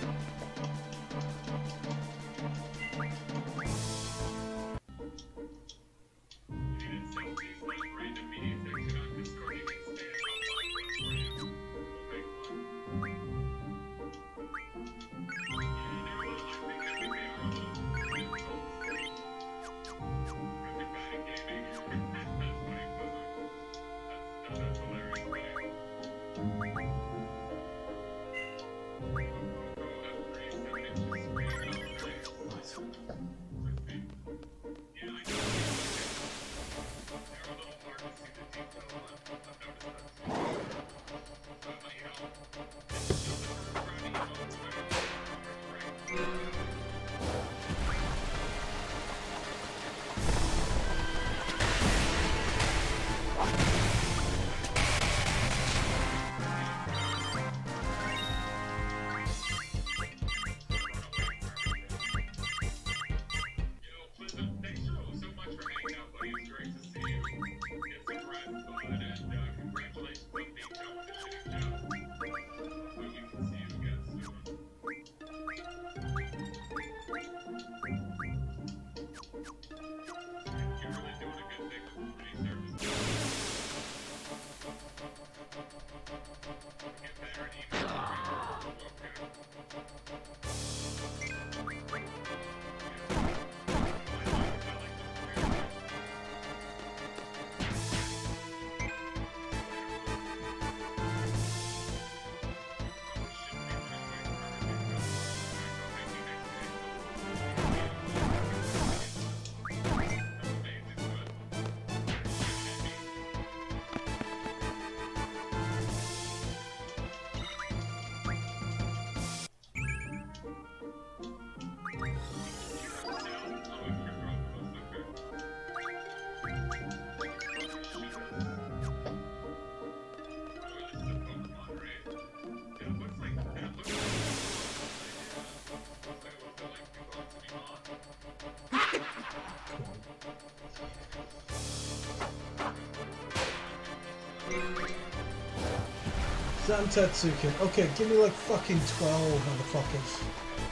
Zantetsuken. Okay, give me like fucking twelve motherfuckers.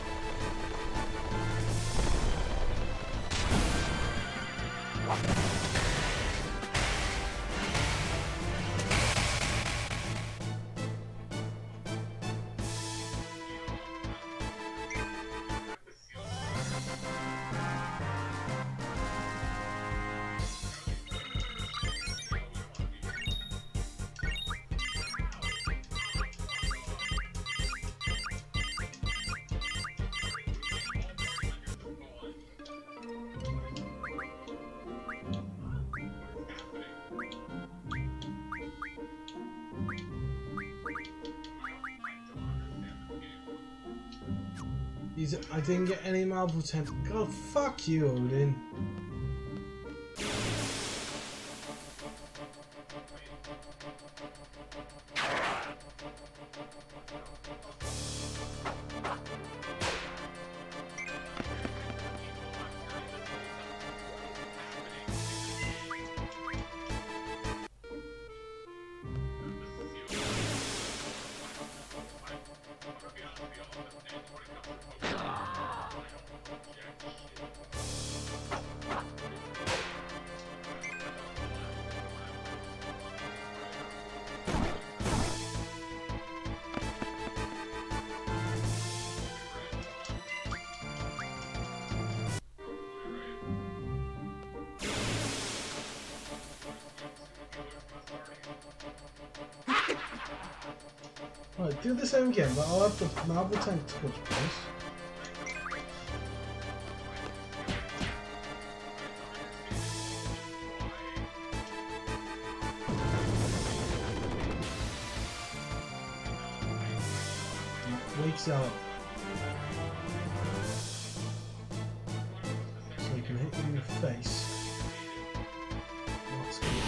I didn't get any marble temp. God, fuck you, Odin. Right, do the same again, but I'll have the, I'll have the tentacles, please. Wakes up. So you can hit you in the face. That's good.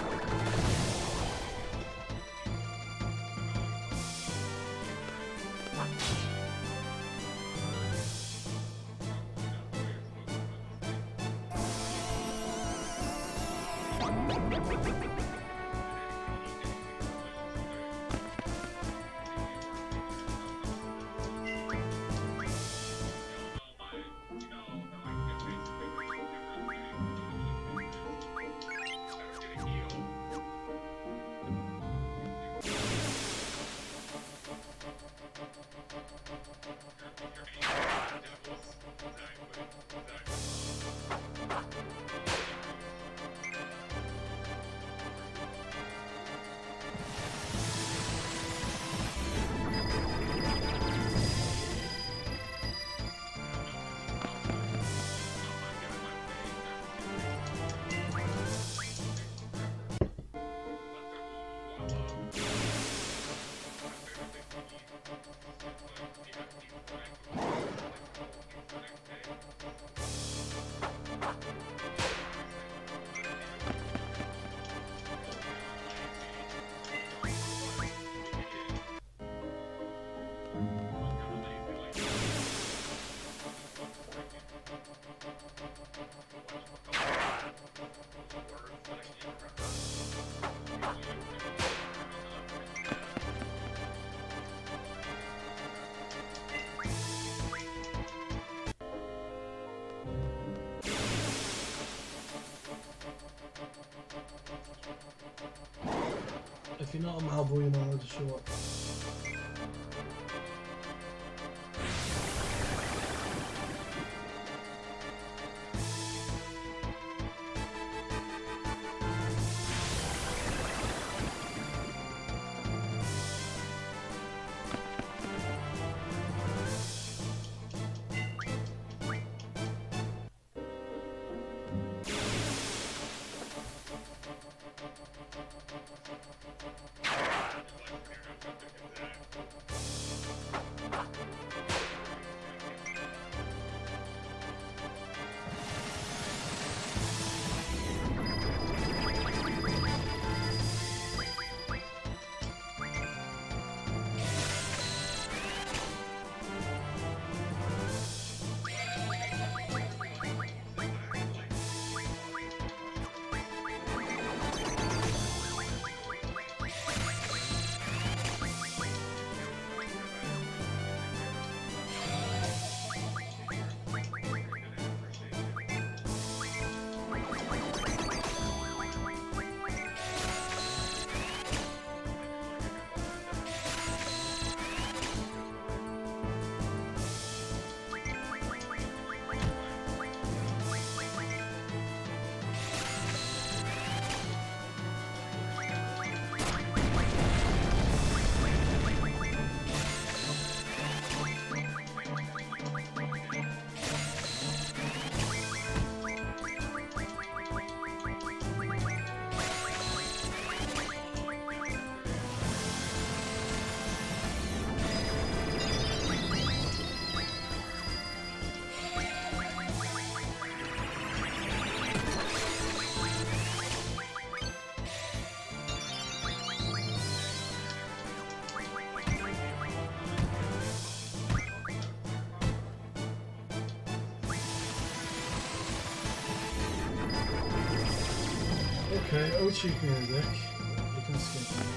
If you're not a Malboy, you're not allowed to show up. Okay, O cheap music. You can skip it.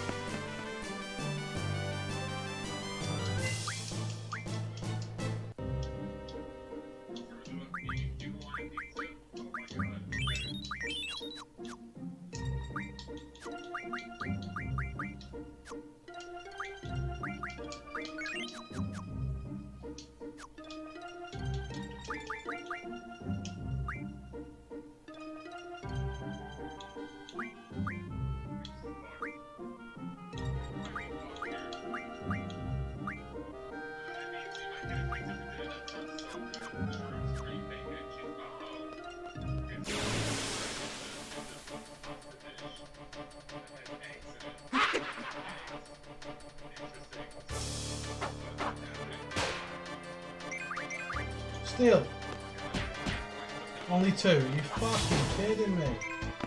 Steel. Only two. Are you fucking kidding me?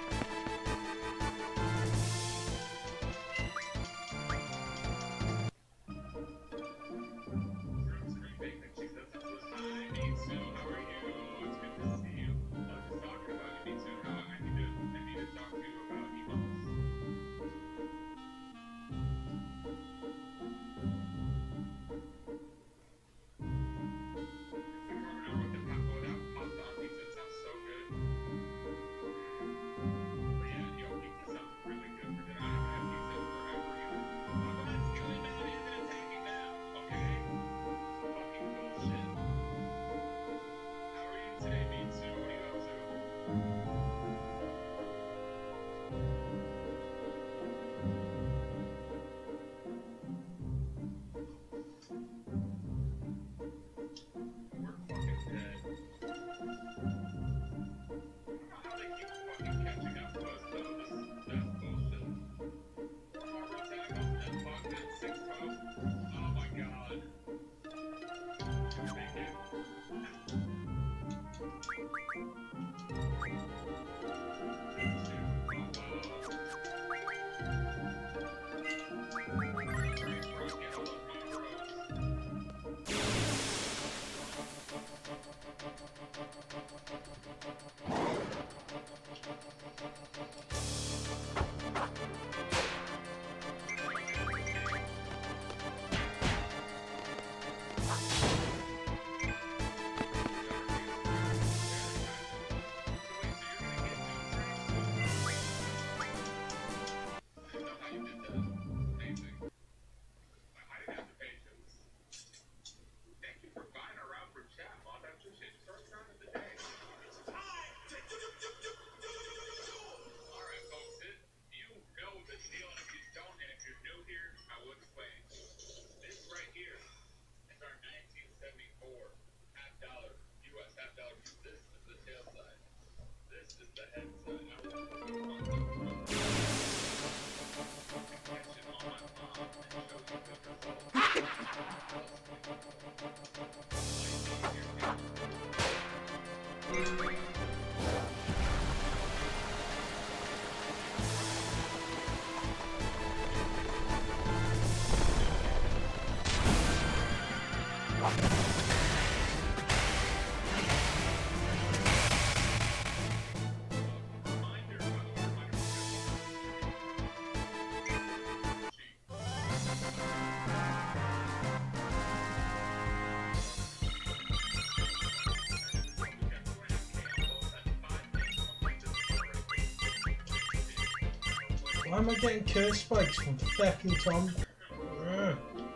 Why am I getting curse spikes from fucking Tom? Ugh.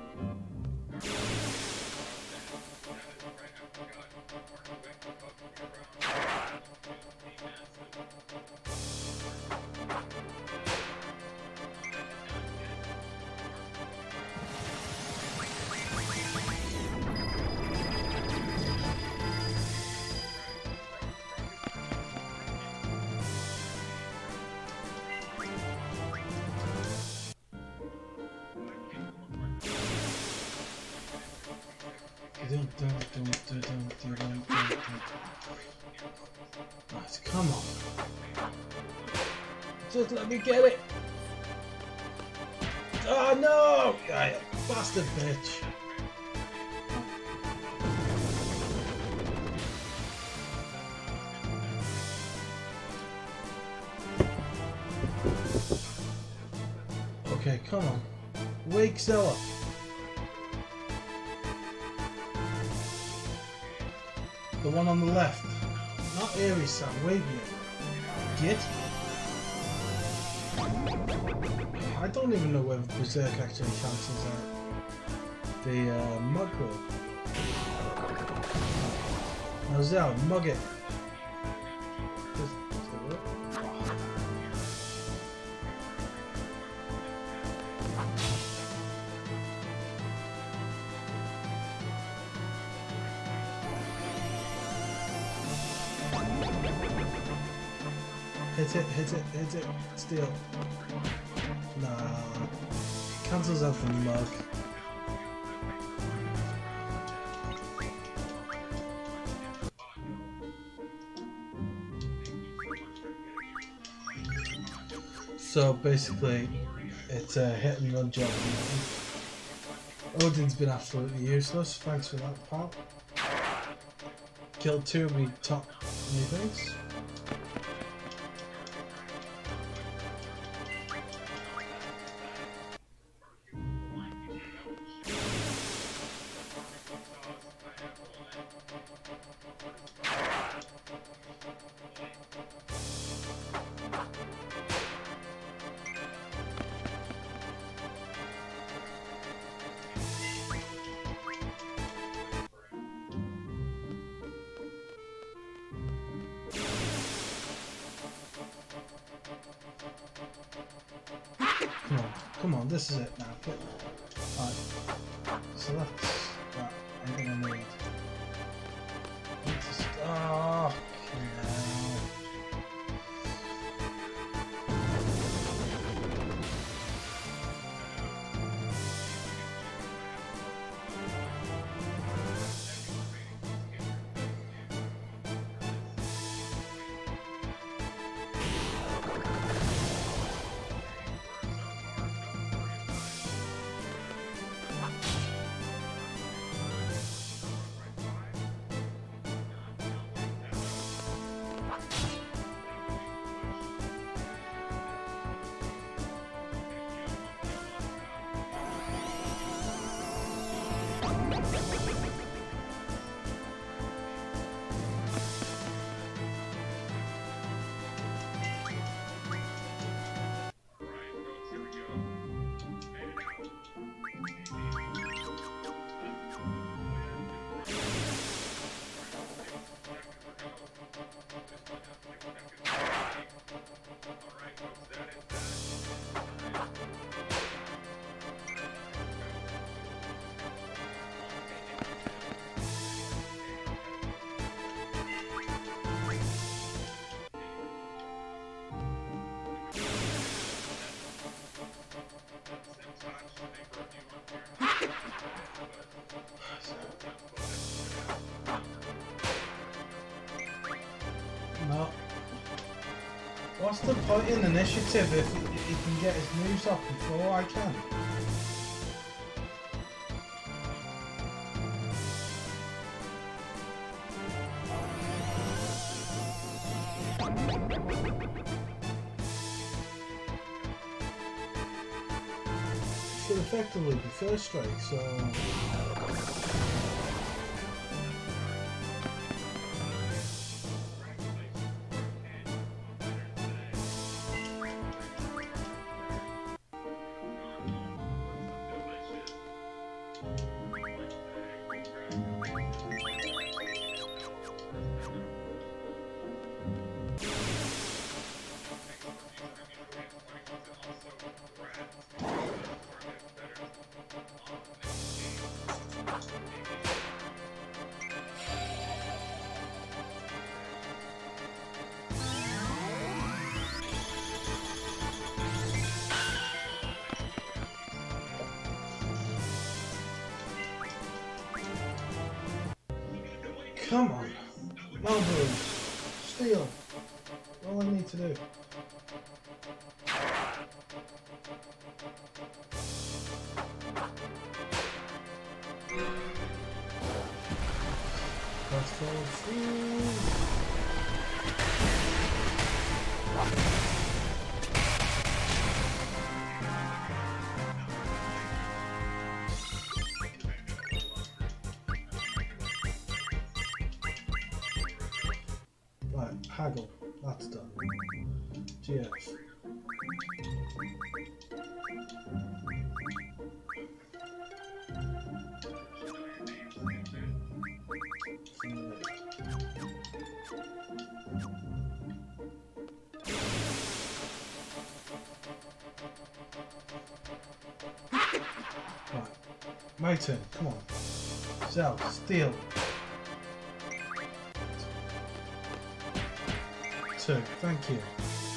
Right, come on. Just let me get it. Oh no! Yeah, bastard bitch. Okay, come on. Wake Zilla. The one on the left. Not Aries Sam, Wavian. Git? I don't even know whether Berserk actually cancels out the uh, mug roll. Now Zell, mug it. Does, does it work? Hit it, hit it, hit it, steal. Nah. Cancels out the mug. So basically, it's a hit and run job. Odin's been absolutely useless. Thanks for that, pal. Killed two of me top things. Come on, come on, this is it now. Get, right. So that's that. I'm gonna need. Just, oh, no. No. What's the point in initiative if he, he can get his moves off before I can? Should effectively be first strike, so... Come on, Marlboro, steal, all I need to do. Let's go through. Haggle, that's done. G F. Right, my turn, come on. Zell, steal. Two, thank you.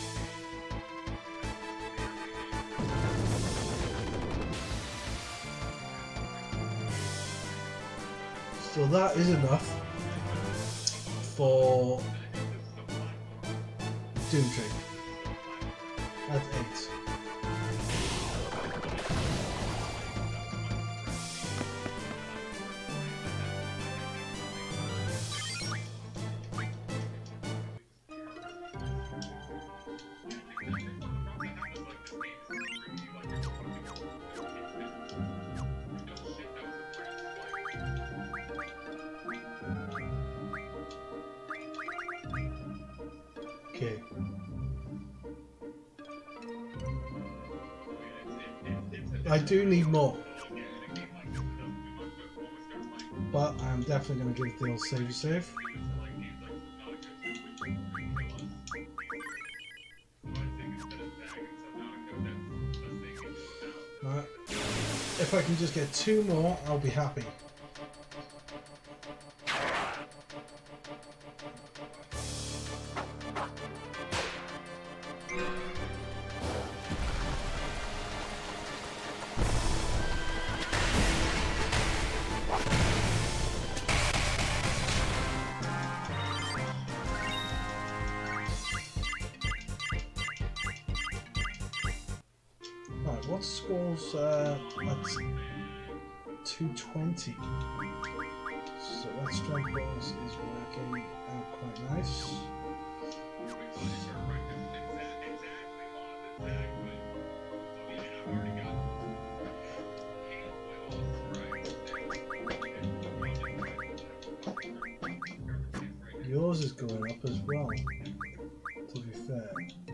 So that is enough for Doom Tree. At eight. Okay. I do need more, but I'm definitely going to give the old save save. Right. If I can just get two more, I'll be happy. What scores uh, at two twenty? So that strike bonus is working out quite nice. Yours is going up as well, to be fair.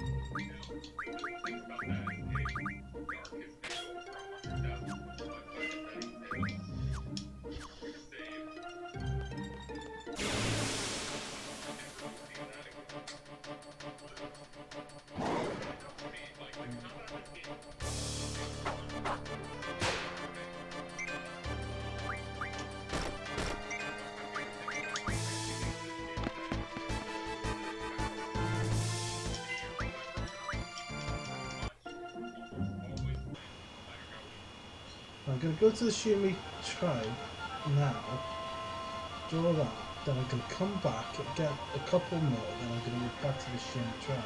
I'm going to go to the Shumi tribe now, draw that, then I'm going to come back, get a couple more, then I'm going to go back to the Shumi tribe.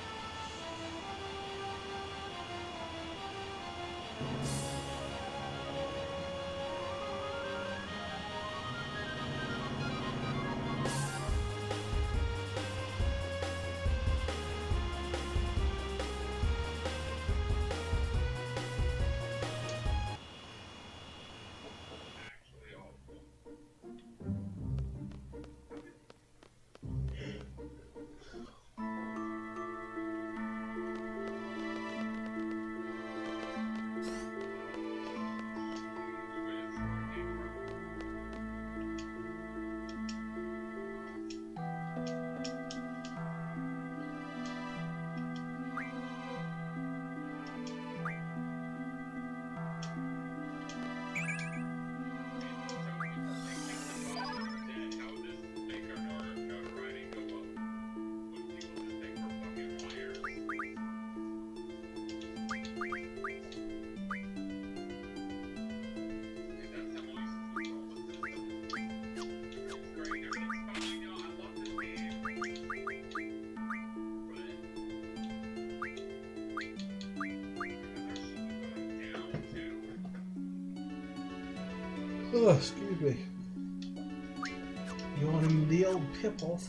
Oh, excuse me. You want the old pip off?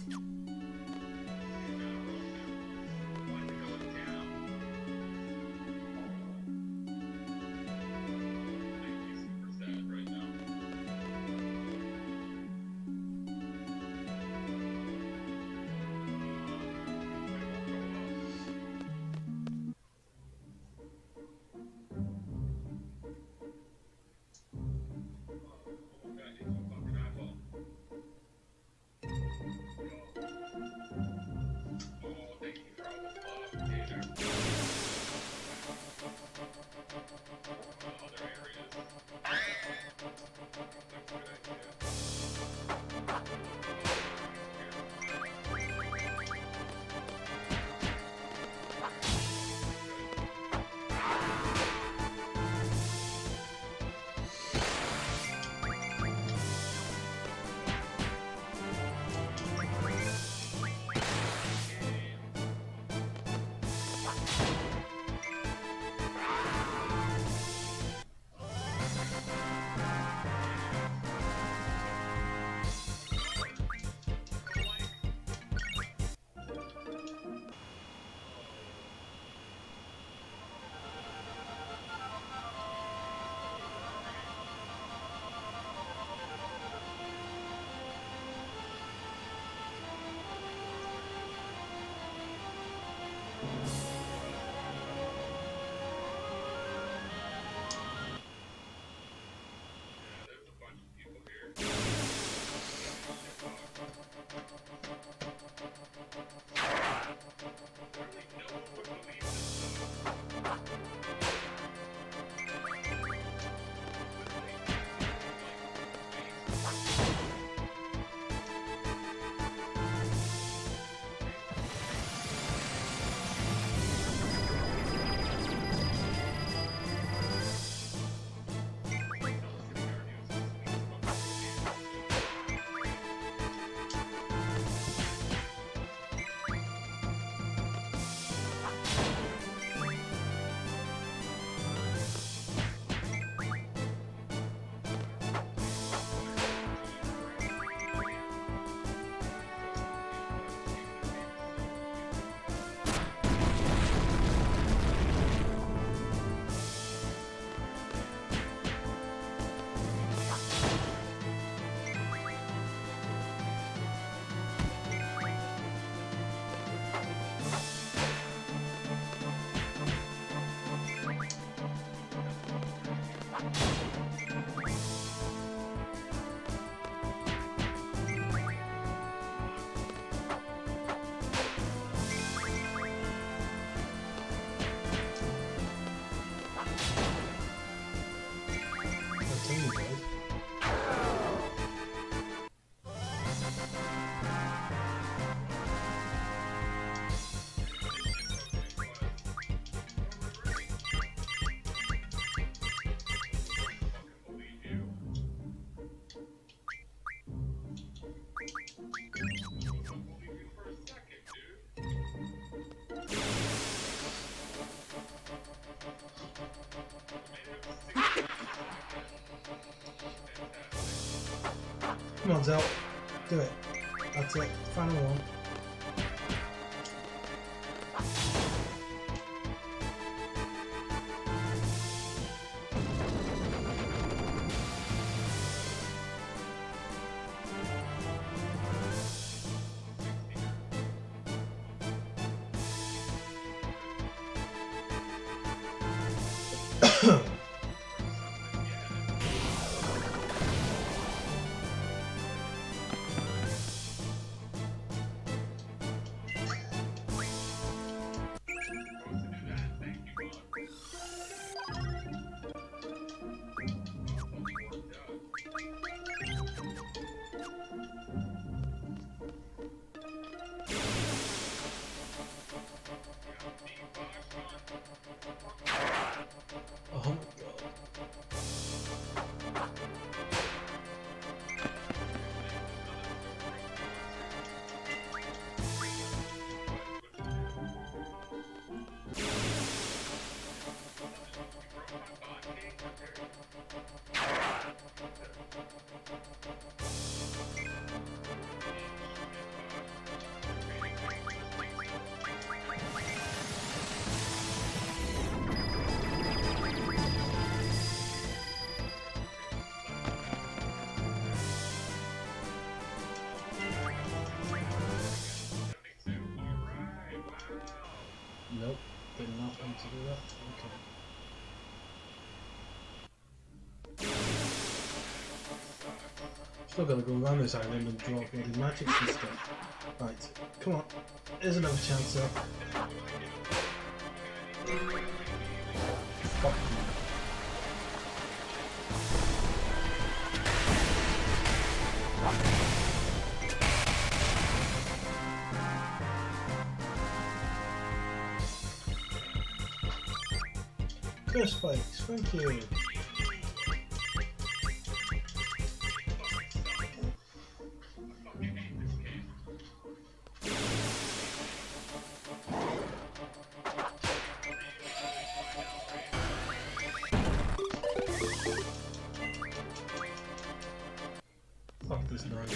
Come on, Zel. Do it. That's it. Final one. Oh my god. Nope, did not want to do that. Okay. Still gotta go around this island and draw bloody magics and stuff. Right, come on. Here's another chance there. Fuck you. Curse spikes, thank you. Fuck this noise.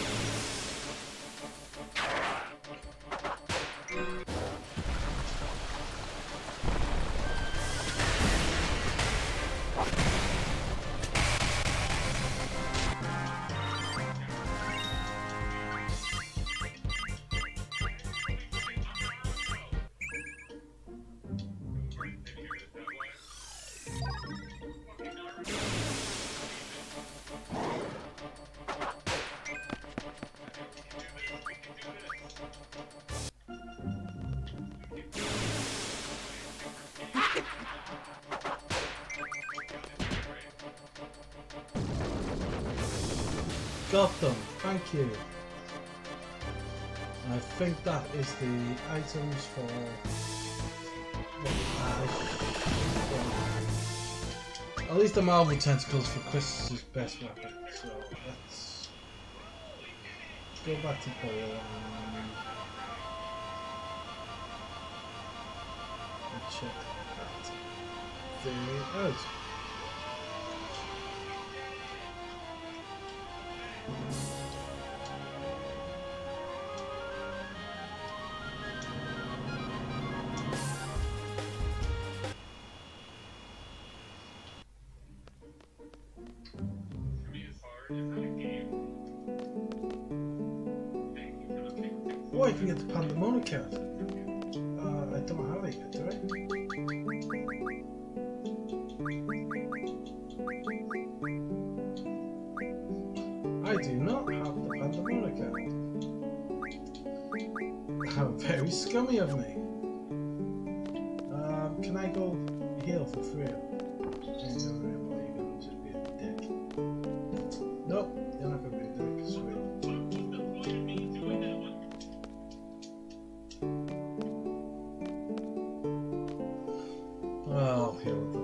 Got them, thank you. And I think that is the items for. Uh, at least the Marvel tentacles for Chris's best weapon. So let's go back to Boyle and, and check that. There it is. Oh, I can get the Pandemonium card. Uh, I don't have it yet, do I? I do not have the Pandemonium card. How very scummy of me. Um, can I go heal for free? Nope, you're not gonna be a dick, sweet. I'll heal them.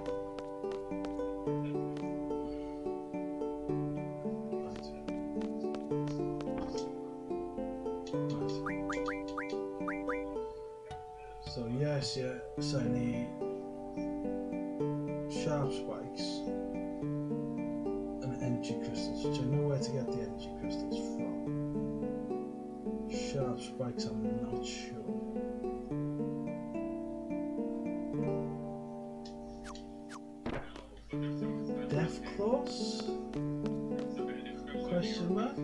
So yes, yeah, so I need sharp spikes and energy crystals, which I know where to get the energy crystals. Sharp spikes, I'm not sure. Death claws? Question mark?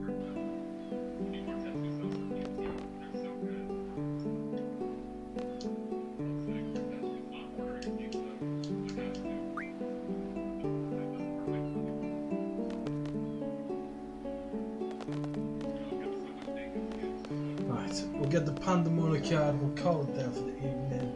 Right, we'll get the Pandemonium card, we'll call it there for the evening.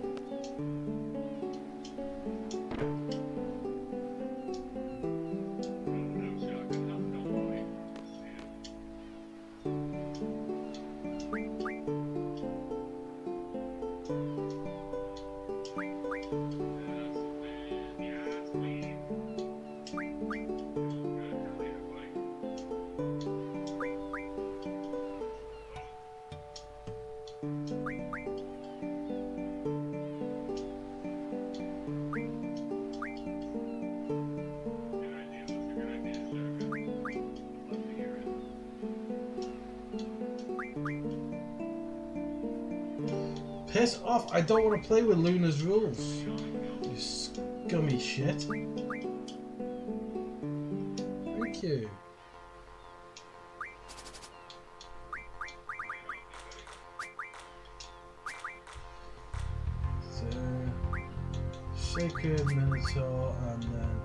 Piss off, I don't want to play with Luna's rules. You scummy shit. Thank you. So, Sacred Minotaur and then...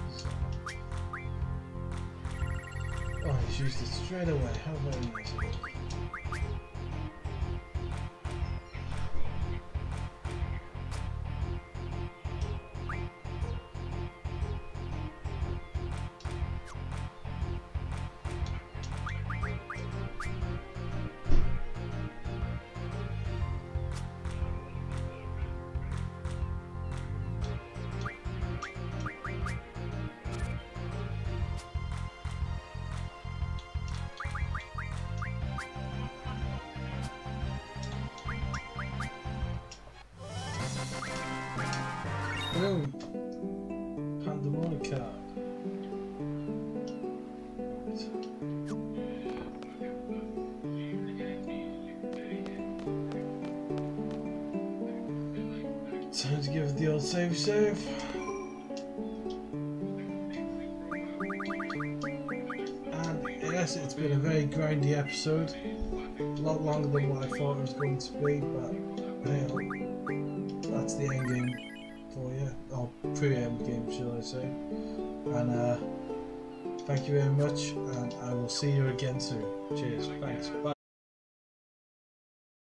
Oh, he's used it straight away. How very nice of him. Boom. Pandemonium card. Time to give it the old save save. And yes, it's been a very grindy episode. A lot longer than what I thought it was going to be, but hey, that's the end game for you, or pre-end game shall I say. And uh, thank you very much, and I will see you again soon. Cheers, thanks, bye.